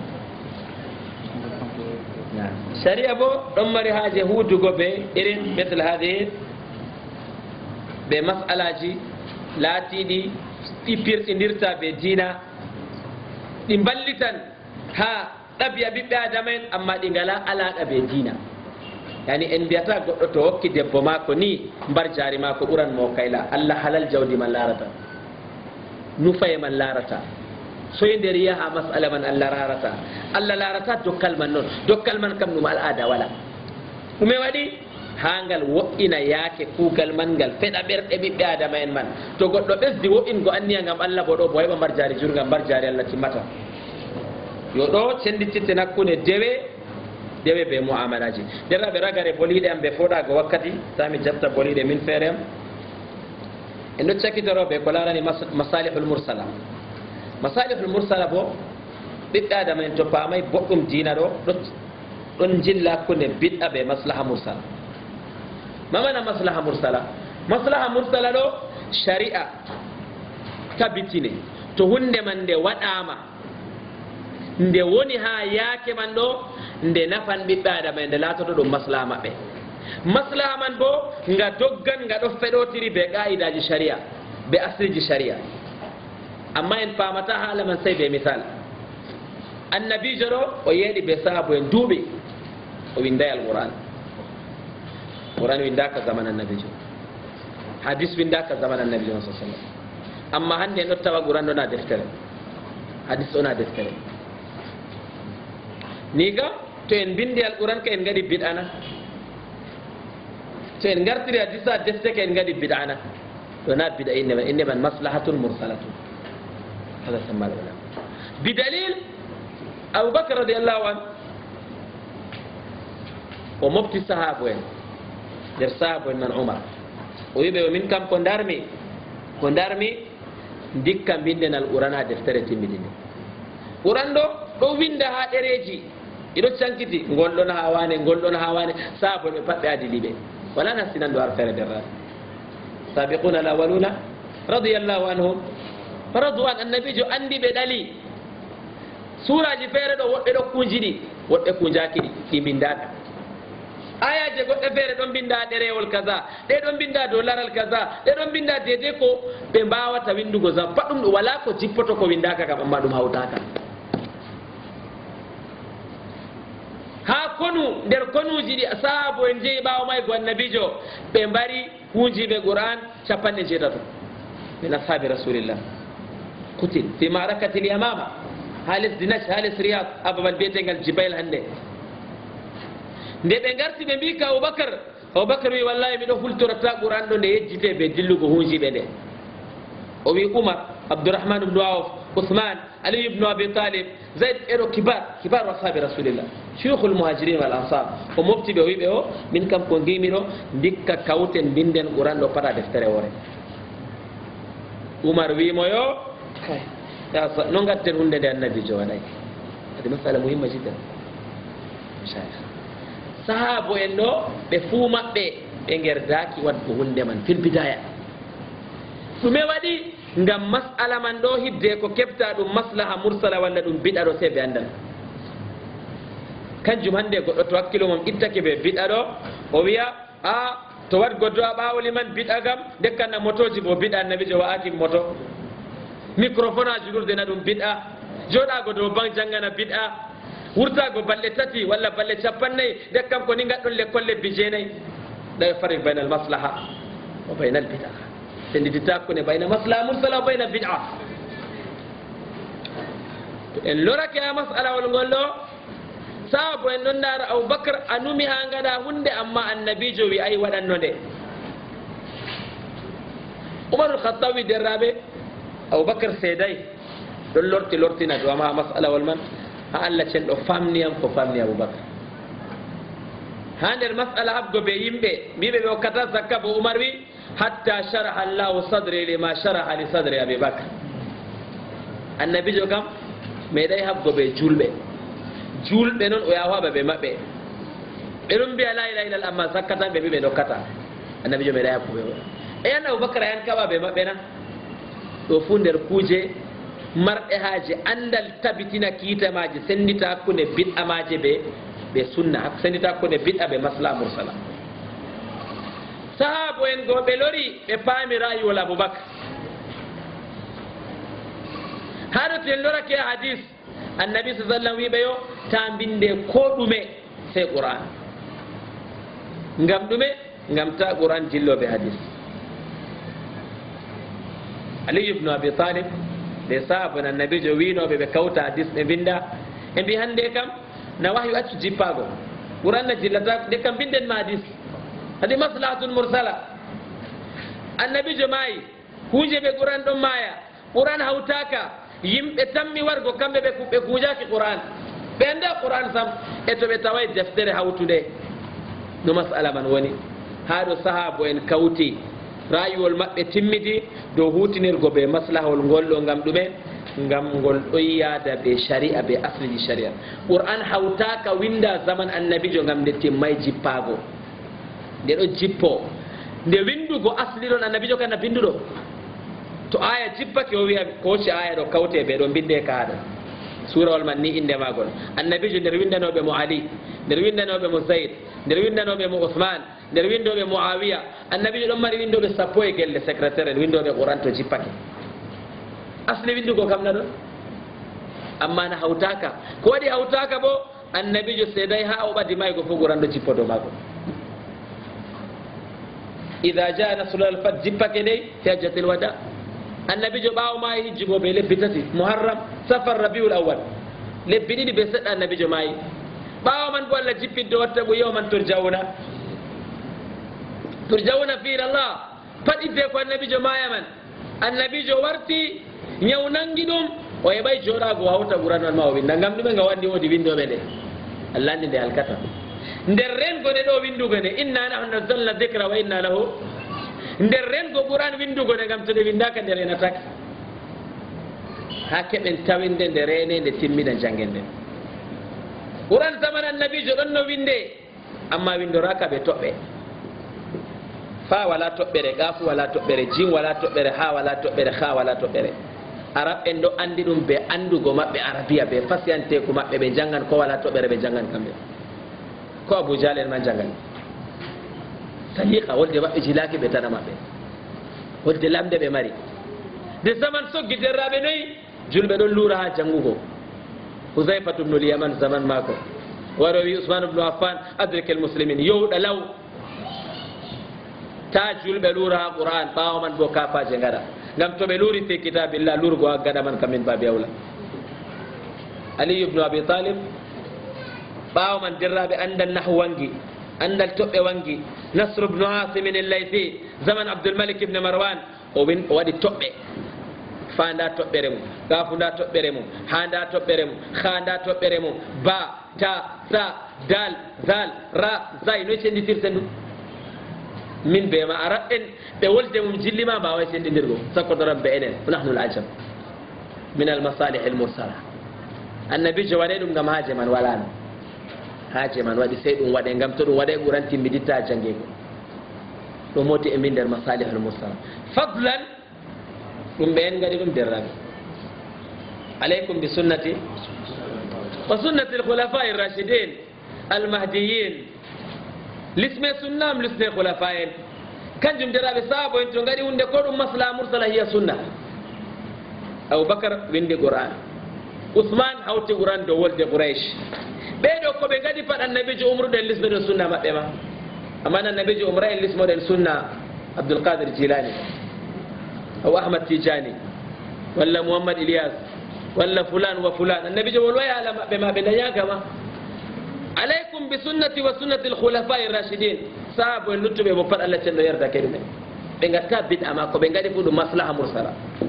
sharia bo ɗon mari haaje huudugo ɓe irin metel hade ɓe masalaji laatiɗi ɗi pirɗidirta ɓe diina ɗi ballitan ha ɗabiya ɓiɓɓe adama en amma ɗi ngala alaqa ɓe diina yani en mbiyata goɗɗo to hokki debbo mako ni mbar jaari mako ɓuran mo kayla allah halal jawdi man larata nufaye man larata soye nder yaha masala man allah rarata allah larata dokkal man noon dokkal man kam ɗum al'ada wala ɗume waɗi hangal wo'ina yaake kuugal man ngal feɗa ɓerɗe ɓiɓɓe adama en man to goɗɗo ɓesdi wo'ingo anniya ngam Allah bo ɗo bo heɓa mbar jaari jurgal mbar jaari Allah timmata yo ɗo cendititte nakkude dewe be muamalaji derraɓe ragare boliɗe am ɓe foɗago wakkati tami jatta boliɗe min feere am en ɗo cakkitoroɓe ko larani masalihul mursala masalihul mursala bo ɓiɓɓe adama en to paamay boɗɗum diina ɗo ɗon jilla hakkude bid'a be maslaha mursala mamana maslaha mursala ɗo shari'a tabitine to hunde man nde waɗama nde woni ha yaake man ɗo nde nafan ɓiɓɓe adama en nde laatoto ɗum maslaha maɓɓe maslaha man bo nga doggan nga ɗo feɗotiri be qa'idaji sharia be asriji sharia amma en paamata haala man sey be misal annabijo ɗo o yeeɗi be saabu en duuɓi o winday alquran quran windaka zaman annabijo hadis windaka zaman annabijo sa sallam amma hande en ɗo tawa quran ɗona deftere hadis ɗona deftere niga to en bindi alquran ka en gaɗi bid'ana to en gartiri hadisa defte ka en gaɗi bid'ana ɗona bid'a inde man maslahatun mursalatun hada samma ulama bidalil abubakar radiallahu an o mofti sahabu en nder sahabu en man umar o wiɓe o min kam ko darmi dikka binden alquran ha deftere timmidini quran ɗo winda ha ɗereji iɗo cankiti ngolɗon ha wane sahabu en ɓe pat ɓe adiliɓe wala nastinanɗo ar fere derrade sabiquna alawaluna radiallahu anhum radu an annabijo andi ɓe ɗali suraji feere ɗo woɓɓe ɗo kunjiɗi woɓɓe kunjakiɗi ɗi mbindaka ayaje goɗɗe feere ɗon mbinda ɗerewol kaza ɗe ɗon mbinda dow laral kaza ɗe ɗon mbinda dede ko ɓe mbawata windugo zam pat ɗum ɗo wala ko jippoto ko windaka kam amma ɗum hawtaka ha konu nder konuji ɗi sahabu en jeeyi ɓawo may go annabijo ɓe mbari hunjiɓe qur'an 90 min ashabi rasulillah kutil fi marakati l yamama halis dinash halis riyad ababal biyetengal jibail hande nde ɓe garti ɓe mbi ka aboubacar wi wallahi miɗo hultorata qur'an ɗo nde yejjite ɓe dillugo hunjiɓe nde o wi oumar abdourahmane ibnu awf ousmane aliyu ibnu abi talib zayd eɗo kibar ashabi rasulillah cheikhul muhajirin wal ansar o mofti ɓe o wiɓe o min kam ko gimiɗo dikka kawten mbinden qur'an ɗo paɗa deftere wore oumar wimoyo no gatten hunde nde annabijo waɗay adi masala muhimma jiddan sahabo en ɗo ɓe fuu maɓɓe ɓe gerdaki wadgo hunde man fil bidaya ɗume waɗi ngam masala man ɗo hidde ko kefta ɗum maslaha mursala walla ɗum biɗa ɗo se ɓe andal kanjum hande goɗɗo to hakkilo mum ittake ɓe biɗa ɗo o wiya a to wat goddo a ɓawoli man biɗa gam dekkanna motoji bo biɗa annabijo wa'aki moto microphone a julurde na ɗum biɗa joɗago dow ban jangana biɗa wurtago balle tati walla balle 50 dekkam ko ni gaɗɗon lekkol lebbi 9 la yafarik bayna al maslaha wa bayna al bid'a sendititta hakkude bayna maslaha mursala wa bayna bid'a to en lorake ha masalawol ngol ɗo saabo en ɗon ndara aboubacar anumi ha gaɗa hunde amma annabijo wi ay waɗanno nde umarul khattabi derraɓe aboubacar seeday ɗon lortina do ama masalawol man ha Allah cenɗo famniyam ko famni aboubacar ha nder masala habgo ɓe yimɓe mbiɓe ɓe hokkata zakka bo oumar wi hatta sharaha allahu sadri lima sharaha li sadri abibacre annabijo kam meeɗay habgo ɓe julɓe noon o yahoaɓa ɓe maɓɓe ɓe ɗum mbiya la ilaha illallah amma zakka tan ɓe mbi ɓe dokkata annabijo meeɗay habgo ɓe e yan aboubacar ayan kaɓa ɓe maɓɓe na ɗo fu nder kuuje marɗe haaje andal tabitina kiitamaji sendita hakkude bid'amaje ɓe sunna sendita hakkude bid'a ɓe masla mursala sahabo en go ɓe lori ɓe paami rayuwol aboubacar haɗo to en lorake hadis annabi sa sallam wiɓe yo ta mbinde ko ɗume sey qur'an ngam ɗume ngam ta qur'an jilloɓe hadis aliyu ibnu abi talib de sahaba na annabijo winoɓe ɓe kawta hadis ɓe mbinda e mbi hande kam na wahyu accu jippago qur'an na jillata de kam mbinden ma hadis hadi maslahatul mursala annabi jama'i kuje be qur'an don maya qur'an hautaka yimbe tammi wargo kambe be kujaki qur'an be anda qur'an sam e to be tawai deftere hautude no mas'ala man woni haado sahabo en kawti rayuwol mabbe timmidi do hutinirgo be maslahol goldo ngam dume ngam gol do yada be sharia be asli sharia qur'an hautaka winda zaman annabi jo ngam de timmay jippago de do jippo de windugo asli don annabi jo kana bindudo to aya jippake o wiya ko ci aya do kawte be do binde kaado sura wal man ni inde magol annabi jo der windanobe mo ali der windanobe mo zaid der windanobe mo usman der windobe muawiya annabi jo don mari windobe sappo e gelle secrétaire windobe qur'an to jippake asli windugo kam na do amma na hautaka ko wadi hautaka bo annabi jo sedai ha o badi may go fo qur'an do jippoto mago idha jaa nasrul fath jippake dey hajjatul wada annabi jo bawo ma hijjigo be lebbi tati muharram safar rabiul awwal lebbi didi be sedda annabi jo mai bawo man bo Allah jippiddo watta go yawman turjauna fi Allah fadide ko annabi jo maya man annabi jo warti nyawnangi dum o e bay joda go hawta qur'an ma o winda ngam dum nga wandi wodi windobe de Allah ni de alkata nder ren go de do windugo ne inna nahnu nazzalna dhikra wa inna lahu nder ren go qur'an windugo ne ngam to de windaka nder en attaque ha keɓen tawinde nde rene nde timmina jangende qur'an zaman annabi jo ɗon no winde amma windoraka ɓe toɓɓe fa wala toɓɓere gafu wala toɓɓere jin wala toɓɓere ha wala toɓɓere ha wala toɓɓere arab en ɗo andi ɗum ɓe andugo maɓɓe arabia ɓe fasiyanteku maɓɓe ɓe jangan ko wala toɓɓere ɓe jangan kamɓe ko abou dial en man jangani saliqa wolde maɓɓe jilaki ɓe tana maɓɓe wolde lamde ɓe mari de zaman soggiterraɓe noyi julɓe ɗon luura ha jangugo husaifatu bnul yaman zaman mako waro wi usman ibnu affan adrik al muslimin yowɗa law ta julɓe luura ha qur'an ɓawo man bo kafaje gaɗa ngam to ɓe luuri fi kitabillah lurgo ha gaɗa man kamin babi awla aliyu ibnu abi talib ɓawo man derraɓe andal nahwu wangi andal toɓɓe wangi nasru ibnu hasimin allaythi zaman abdulmalik ibne marwan o waɗi toɓɓe fa nda toɓɓere mum gafu nda toɓɓere mum ha nda toɓɓere mum ha nda toɓɓere mum ba ta sa dal zal ra zay noy senditirten ɗum min be ma arab en ɓe wolde mum jillima mbawa sendidirgo sakkoto rabbe enen nahnu l ajab min al masalih al mursala annabijo waɗe ɗum ngam haaje man walano haaje man waɗi sey ɗum waɗe ngam to ɗum waɗe ɓuran timmiditta jangego ɗum moti e min nder masalih al mursala fadlan ɗum ɓe en gaɗi ɗum derraɓe alaykum bi sunnati wa sunnati alkhulafa irrachidin almahdiyin lisme sunnam lisne khulafa en kanjum derraɓe sahabo en to gaɗi hunde ko ɗum maslaha mursala hiya sunna aboubacar windi qur'an ousmane hawti qur'an dow wolde qouraish ɓeɗo koɓe gaɗi pat annabijo umruɗen lisnoɗen sunna maɓɓe ma amman annabijo umra en lismoɗen sunna abdoulkadir jilani أو أحمد تيجاني ولا محمد إلياس ولا فلان وفلان النبي جول ويا بما بنيا كما عليكم بسنتي وسنة الخلفاء الراشدين صاحب اللطف بفر الله تندو يردا كلمة بنغتا بدعة ما كو بنغادي فودو مصلحة مرسلة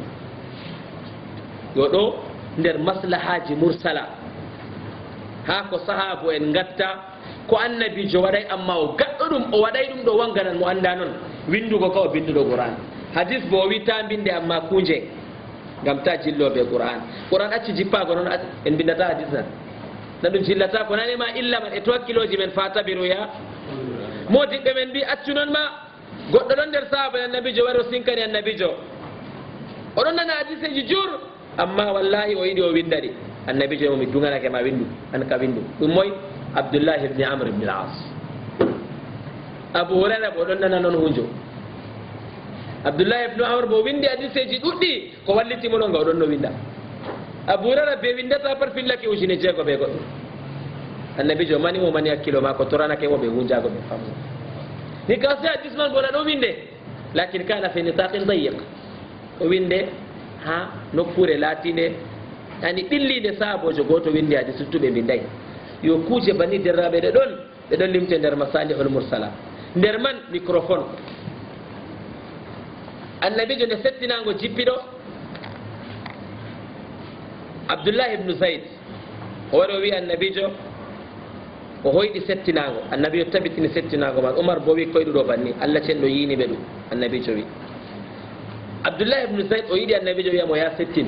يودو ندير مصلحة مرسلة هاكو صحابو en ngatta ko annabi jo waday amma o gaddo dum o waday dum do wanganan mo anda non windugo ko bindudo Qur'an hadis bo wi tambinde amma kunje ngam ta jillobe Qur'an acci jippago non en bindata hadis nan ɗum jillata ko nane ma illa man e towakkiloji men fa tabiru ya modiɓɓe men mbi accu non ma goɗɗo ɗon nder sahaba annabijo wari o sinkani annabijo oɗon nana hadiseji jur amma wallahi o yiɗi o windaɗi annabijo momi duganake ma windu an ka windu ɗum moy abdoullahi ibni amre ibni al as abou hurayra bo ɗon nana noon hunjo abdoullahi ibnu amr bo windi hadiseji ɗuɗɗi ko wallitimo ɗon ga oɗon no winda abou hurayra be windata par fillake ujune jeego ɓe goɗɗo annabijo mani mo mani hakkilo ma ko toranake mo ɓe hunjago ɓe fammo ni ka se hadis man bona ɗo winde lakin kana fi nitaqin dayiq o winde ha nokkure laatinde yani ɓillide sahabojo goto windi hadis suttuɓe mbindayi yo kuuje bani derraɓe ɗe ɗon limte nder masalihul mursala nder man microphone annabijo nde settinango jippiɗo abdullah ibnu zayd o wari o wi annabijo o hoyɗi settinago annabijo tabitini settinago man umar bo wi koyɗuɗo banni allah cenɗo yiniɓe ɗum annabijo wi abdullah ibnu zayd o yiɗi annabijo wiyamo ya settin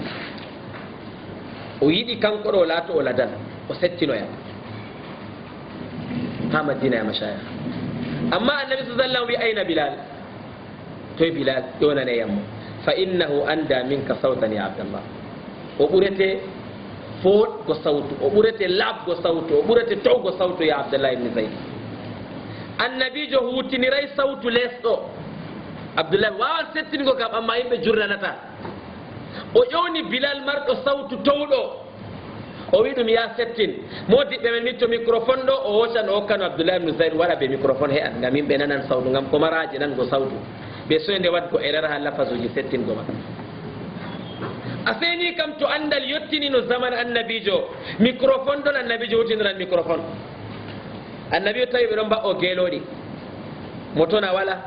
o yiɗi kanko ɗo laato o ladan o settinoya ha madina ya mashaya amma annabi sa sallam wi ayna bilal toye bilal ƴonane yammo fa innahu anda minka sawtan ya abdallah o ɓurete footgo sawtu o ɓurete laabgo sawtu o ɓurete towgo sawtu ya abdallah ibni zayd annabijo hutiniray sawtu lesɗo abdoulah wawan settingo kam amma yimɓe jurnanata o ƴowni bilal marɗo sawtu towɗo o wi ɗum ya settin modiɓɓe men min to microphone ɗo o hocan o hokkano abdoulah ibnu zayd waɗa ɓe microphone he an ngam yimɓe nanan sawtu ngam komaraji nango sawtu ɓe soyde wadgo erreur ha lafasuji settingo ma a seeni kam to andal yettini no zaman annabijo microphone ɗon annabijo wutiniran microphone annabijo tawi ɓe ɗon mbaɗo geeloɗi motona wala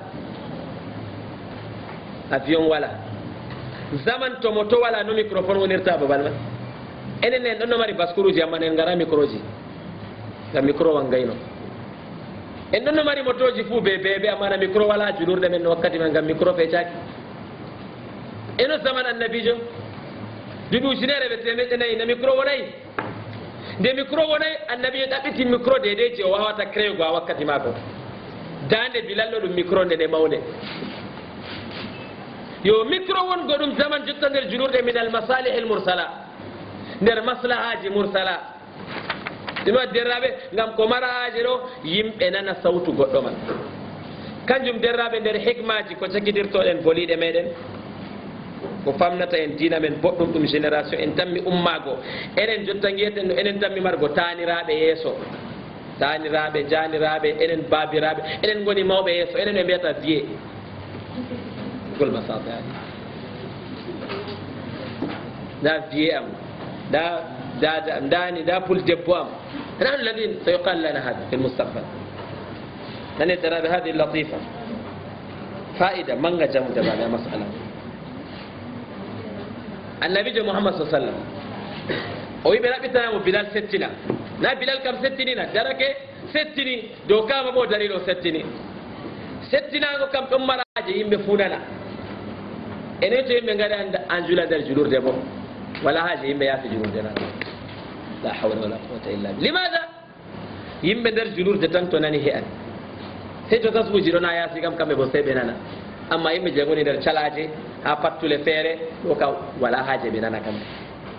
avion wala zaman to moto wala no microphone wonirta babal man enen en ɗon no mari baskuruji amma en ngara micro ji ngam micro wan gayno en ɗon no mari motoji fuu be amma na micro wala julurde men no wakkati men ngam micro feccaki eno zaman annabijo duɓi ujunere ɓe temeɗɗe nayyi no micro wonayi nde micro wonayi annabijo ɗaɓɓiti micro dedeji o wawata créego a wakkati mako dande bilalɗo ɗum micro nde nde mawde yo micro wongo ɗum zaman jotta nder julurde min al masalih al mursala nder maslahaji mursala ɗum wa derraɓe ngam ko maraji ɗo yimɓe nana sawtu goɗɗo man kanjum derraɓe nder hikmaji ko cakkitirtoɗen boliɗe meɗen ko famnata en dina men boɗɗum ɗum génération en tammi ummago enen jotta guiyeten no enen tammi margo taniraɓe yeeso taniraɓe janiraɓe enen babiraɓe enen goni mawɓe yeeso enen ɓe mbiyata vieux gol masata yani da vieux am da dani da pul debbo am نحن الذين سيقال لنا هذا في المستقبل لن ترى بهذه اللطيفة فائدة من جمع تبع مسألة النبي محمد صلى الله عليه وسلم o yiɓe raɓɓitanamo bilal settina na bilal kam settinina darake settini dow kama bo dariɗo settini settinago kam ɗon maraje yimɓe funana enen to yimɓe gaɗi an jula nder julurde bo wala haaje yimɓe yaasi julurde na la hawla wala quwata illa billah limada yimɓe nder julurde tan to nani he an sey to tasbuji ɗo na yaasi kam kamɓe bo sey ɓe nana amma yimɓe je goni nder calaje ha pattule feere ɗo ka wala haaje ɓe nana kamɓe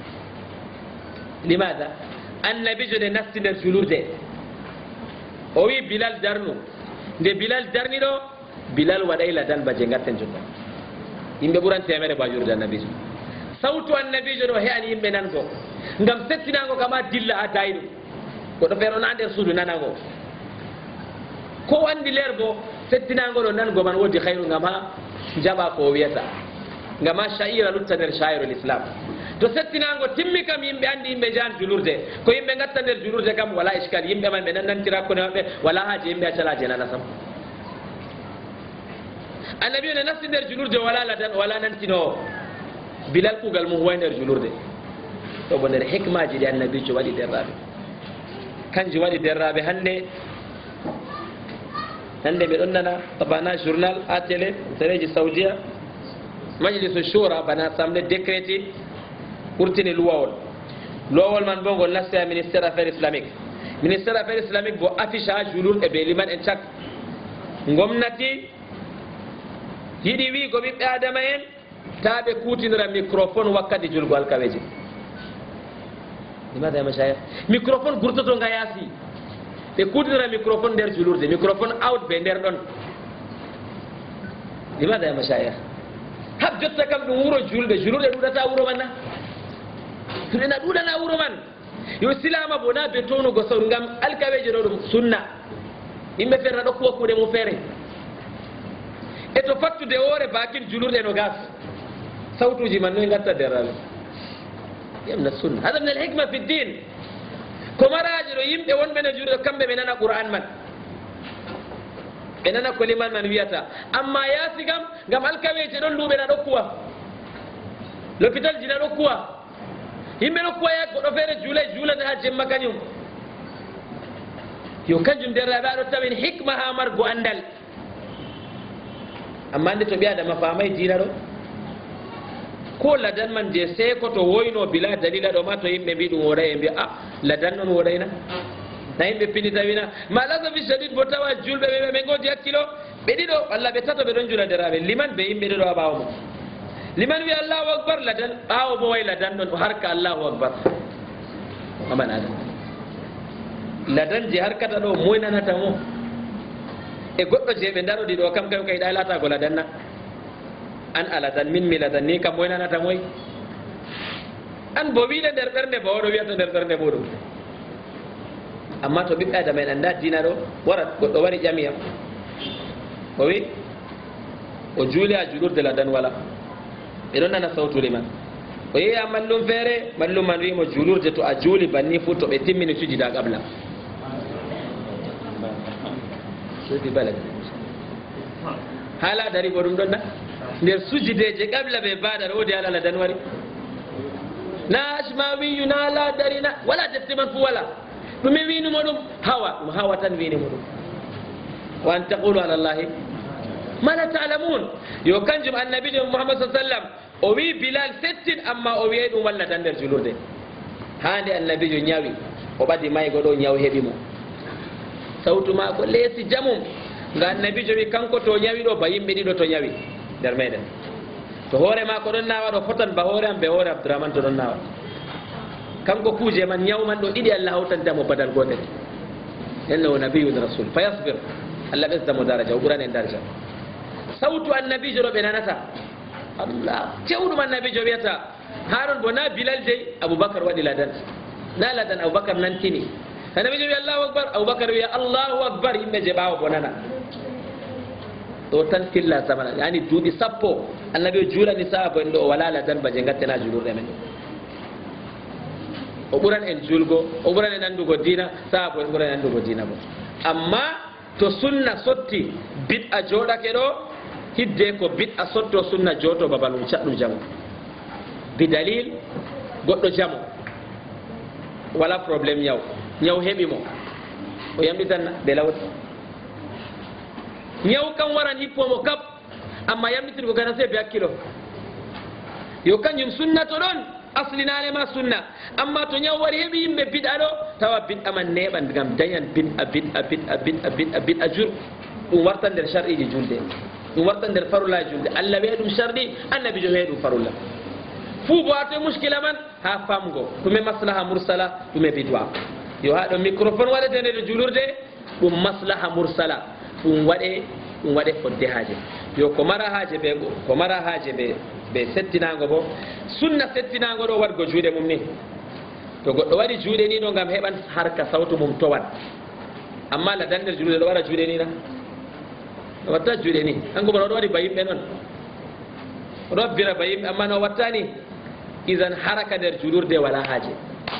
limada annabijo nde nasti nder julurde o wi bilal darnu nde bilal darni ɗo bilal waɗay ladan ba je gatten jotta yimɓe ɓuran temere ba jurde annabijo sawtu annabijo ɗo he an yimɓe nango ngam settinago kama dilla ha dayi ɗum goɗɗo feere ona nder suudu nanango ko andi leer bo settinago ɗo nango man wodi hayru ngam ha jaɓa ko wiyata ngam ha sha'ira lutta nder sha'irul islam to settinago timmi kam yimɓe andi yimɓe jan julurde ko yimɓe gatta nder julurde kam wala iskal yimɓe man ɓe nannantira kone maɓɓe wala haaje yimɓe a calaje nana sam annabi ne nasti nder julurde wala ladan wala nantinowo bilal kugal mum huwa nder julurde ɗo bo nder hikmaji ɗi annabijo waɗi derraɓe kanji waɗi derraɓe hande ɓe ɗon nana bana journal ha télé téléji saudia majlisu shura bana assemblé décréti ɓurtini luwawol man bo ngol nasti ha ministére affaire islamique bo affiche ha julurɗe ɓe liman en cak gomnati yiɗi wiigo ɓiɓɓe adama en ta ɓe kutinira microphone wakkati julgo alkaweji limada ya mashayikh microphone gurtoto nga yaasi ɓe kutinira microphone nder julurde microphone out ɓe nder ɗon limada ya mashayikh hab jotta kam ɗum wuro julɓe julurde ɗuɗata wuro man na ena ɗuɗana wuro man yo silama bo na ɓe townugo sawtu ngam alkaweji ɗo ɗum sunna yimɓe feere na ɗokkuwa kuuɗe mum feere e to fattude woore bakin julurde no gas sawtuji man noy gatta derraɓe yamna sunna hada min alhikma fi ddin ko maraji ɗo yimɓe wonɓe no julurde kamɓe ɓe nana qur'an man enana ko liman man wiyata amma yasi gam gam alkaweje don luɓe na ɗokkuwa l'hôpital ji na ɗokkuwa yimɓe ɗokkuwa ya goɗɗo feere juulata ha jemma kañum yo kanjum derraɓe aɗo tawen hikma ha margo andal amma nde to ɓi adama famay dina ɗo ko ladan man je seko to woyno bila dalila ɗo ma to yimɓe mbi ɗum woɗay e mbiya a ladan noon woɗayna na yimɓe pinita wina ma lasabi shadid bo tawa julɓe ɓe godi hakkilo ɓe ɗiɗo walla ɓe tato ɓe ɗon jula deraɓe liman ɓe yimɓe ɗiɗo ha ɓawo mo liman wi allahu akbar ladan ɓawo bo way ladan ɗon harka allahu akbar maman adam ladan je harkata ɗo moynanata mo e goɗɗo je ɓe daroɗi ɗo kam kayo kay ɗalatago ladan na an aladan min mi ladan ni kam moynanata moy an bo wiɗe nder ɓernde bo oɗo wiyata nder ɓernde muɗum amma to ɓiɓɓe adama en anda dina ɗo warat goɗɗo wari ƴamiyam o wi o juuli ha juulurde ladan wala ɓe ɗon nana sawtuli man o yeeya mallum feere mallum man wimo juulurde to a juuli banni fu to ɓe timmini sujida qabla haala dari bo ɗum ɗon na nder sujideje qabla ɓe baɗa wodi ala ladan wari na asmawiyu na la dari na wala defte man fu wala ɗume winumo ɗum hawa ɗum hawa tan winimo ɗum wa an taqulu ala llahi ma la talamun yo kanjum annabijo muhammad sa sallam o wi bilal settin amma o wiyay ɗum walla tan nder julurde hande annabijo ñawi o ɓadi maygo ɗo ñaw heɓi mo sawtu ma ko leesi jamum nga annabijo wi kanko to ñawi ɗo ba yimɓe ɗiɗo to ñawi nder meɗen to hoore ma ko ɗon nawa ɗo fotan ba hoore am ɓe hoore abdourahmane to ɗon nawa kanko kuuje man ñaw man ɗo ɗiɗi allah hawtantamo badal gotel innahu nabiyun rasul fa yasbir allah ɓesdamo daraja o ɓuran en daraja sawtu annabijo ɗo ɓe nanata allah cewɗum annabijo wiyata haron bo na bilal dey aboubacar waɗi ladan na ladan aboubacar nantini annabijo wiya allahu akbar aboubacar wiya allahu akbar yimɓe je ɓawa bo nana ɗo tan filla zamana yani duuɓi sappo annabi o juulani sahaba en ɗo o wala ladan ba je gattena julurde men o ɓuran en julgo o ɓuran en andugo dina sahaba en ɓuran en andugo dina bo amma to sunna sotti bid'a joɗake ɗo hidde ko bid'a sotto sunna joto babal mum caɗɗum jamo bidalil goɗɗo jamo wala probléme ñaw heɓi mo o yamɗitanna ɓe lawti ñaw kam waran hippomo kab amma yamɗitirgo gana se be hakkilo yo kanjum sunna to ɗon aslinanema sunna amma to ñaw wari heɓi yimɓe bid'a ɗo tawa bid'a man neɓan gam dañan bid'a jur ɗum warta nder shar'iji julde ɗum warta nder farullaji julde allah wiya ɗum sharɗi annabi jo wiya ɗum farulla fuu bo atoye muskila man ha famgo ɗume maslaha mursala ɗume bidwa yo ha ɗo microphone waɗete nde julurde ɗum maslaha mursala ɗum waɗe fodde haaje yo ko mara haaje ɓe settinago bo sunna settinago ɗo waɗgo juuɗe mum ni to goɗɗo waɗi juuɗe ni ɗo gam heɓan harka sawtu mum towan amma ladan nder julurde ɗo waɗa juuɗe ni na o watta juuɗe ni hanko bono oɗo waɗi ba yimɓe noon oɗo wabbira ba yimɓe amma no wattani isan haraka nder julurde wala haaje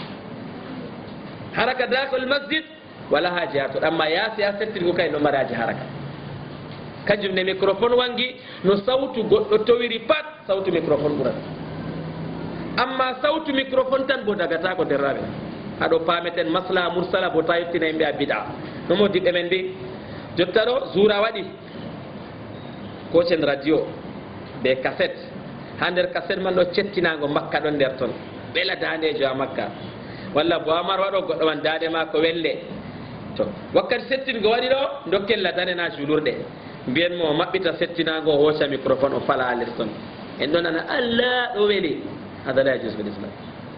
haraka dakol masjid wala haaje ha toɗo amma yaasi ha settirgo kay no mari haaje haraka kanjum ne microphone wangi no sawtu goɗɗo towiri pat sawtu microphone ɓurat amma sawtu microphone tan bo dagata ko derraɓe haɗo pameten maslaha mursala bo ta yettina yimɓe a bid'a nomo diɓɓe men mbi jotta ɗo zura waɗi kocen radio ɓe cassette ha nder cassette man ɗo cettinago makka ɗon nder toon ɓela dandejo a makka walla bo amar waɗo goɗɗo man dande ma ko welle to wakkati settingo waɗi ɗo dokken ladanena julurde mbiyen mo maɓɓita settinago o hoca microphone o fala ha less toon en ɗo nana allah ɗo weeli hada la yajuz bil islam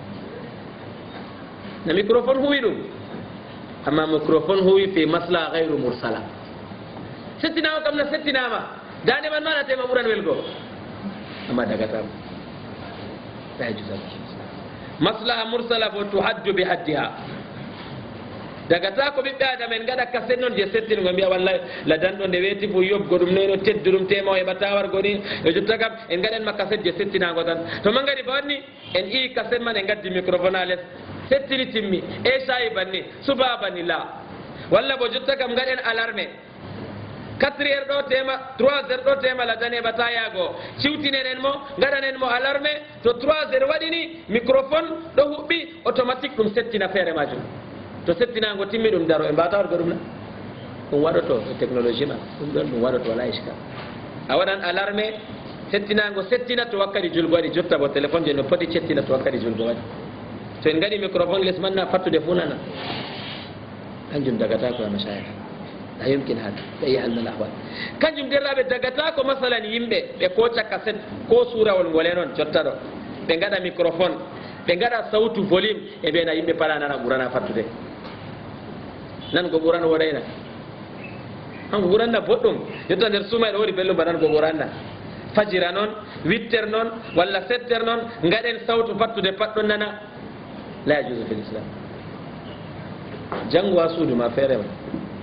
na microphone huwi ɗum amma microphone huwi fi maslaha gayru mursala settinama kam na settinama dande man manatema ɓuran welgo amma dagatama la yajuz maslaha mursala bo tuhaddu bi haddiha dagata ko ɓiɓɓe adama en gaɗa kaset noon je settingo mbiya wallay ladan ɗo nde weeti fo yobgo ɗum neno teddu ɗum tema o heɓata wargo ni e jotta kam en gaɗanma kaset je settinago tan to man gadi ba wanni en ii kaset man en gaddi microphone a less settini timmi e sayi banni suba banni la walla bo jotta kam gaɗen alarme 4h ɗo tema 3h ɗo tema la dane bata yago ciwtinenen mo gaɗanen mo alarme to 3h waɗini microphone ɗo huɓɓi automatique ɗum settina feere majum to settinago timmi ɗum daro e mbata wargo ɗum na ɗum waɗoto e technologie ma ɗum ɗon ɗum waɗoto wala iska a waɗan alarme settinago settina to wakkati julgo waɗi jotta bo téléphone je no poti cettina to wakkati julgo waɗi to en gaɗi microphone les manna fattude funana kanjum dagata ko mashayikh la yumkin hada ɓe yahalna l ahwal kanjum derraɓe dagata ko masalan yimɓe ɓe koca cassette ko surawol ngole noon jotta ɗo ɓe gaɗa microphone ɓe gaɗa sawtu volume e ɓena yimɓe paɗa nana ɓurana fattude nan go ɓurana woɗayna an ɓuranna boɗɗum jotta nder suuma ɗo woni bellum mbaɗan go ɓuranna fajira noon 8h noon walla 7h noon gaɗen sawtu fattude patɗon nana la yajuzu fi l'islam jango ha suudu ma feere ma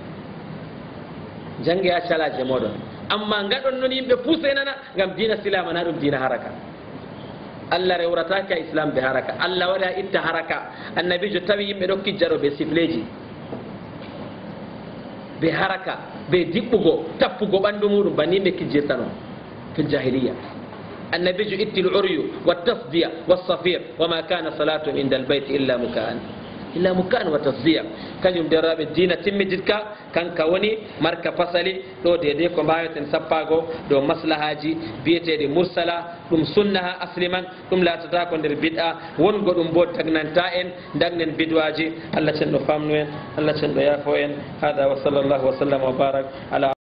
jange ha calaje moɗon amma gaɗon noon yimɓe puuse nana gam dina silama na ɗum dina haraka allah rewrataka islam be haraka allah waɗi ha itta haraka annabijo tawi yimɓe ɗo kijjaɗo ɓe sifleji ɓe haraka ɓe diɓɓugo tappugo ɓandu muɗum banni yimɓe kijjirta noon في الجاهلية النبي إت العري والتصدية والصفير وما كان صلاة عند البيت إلا مكان وتصدية كان يوم دراب الدين تمجدك كان كوني مركا فصلي دو دي كو بايتن سباغو دو مصلحاجي بيتي دي مرسلة دم سنها أسلما دم لا تتاكون در بدعة ونغو دم بود تغنانتا إن دغنن بدواجي الله تنو فامنوين الله تنو يافوين هذا وصلى الله وسلم وبارك على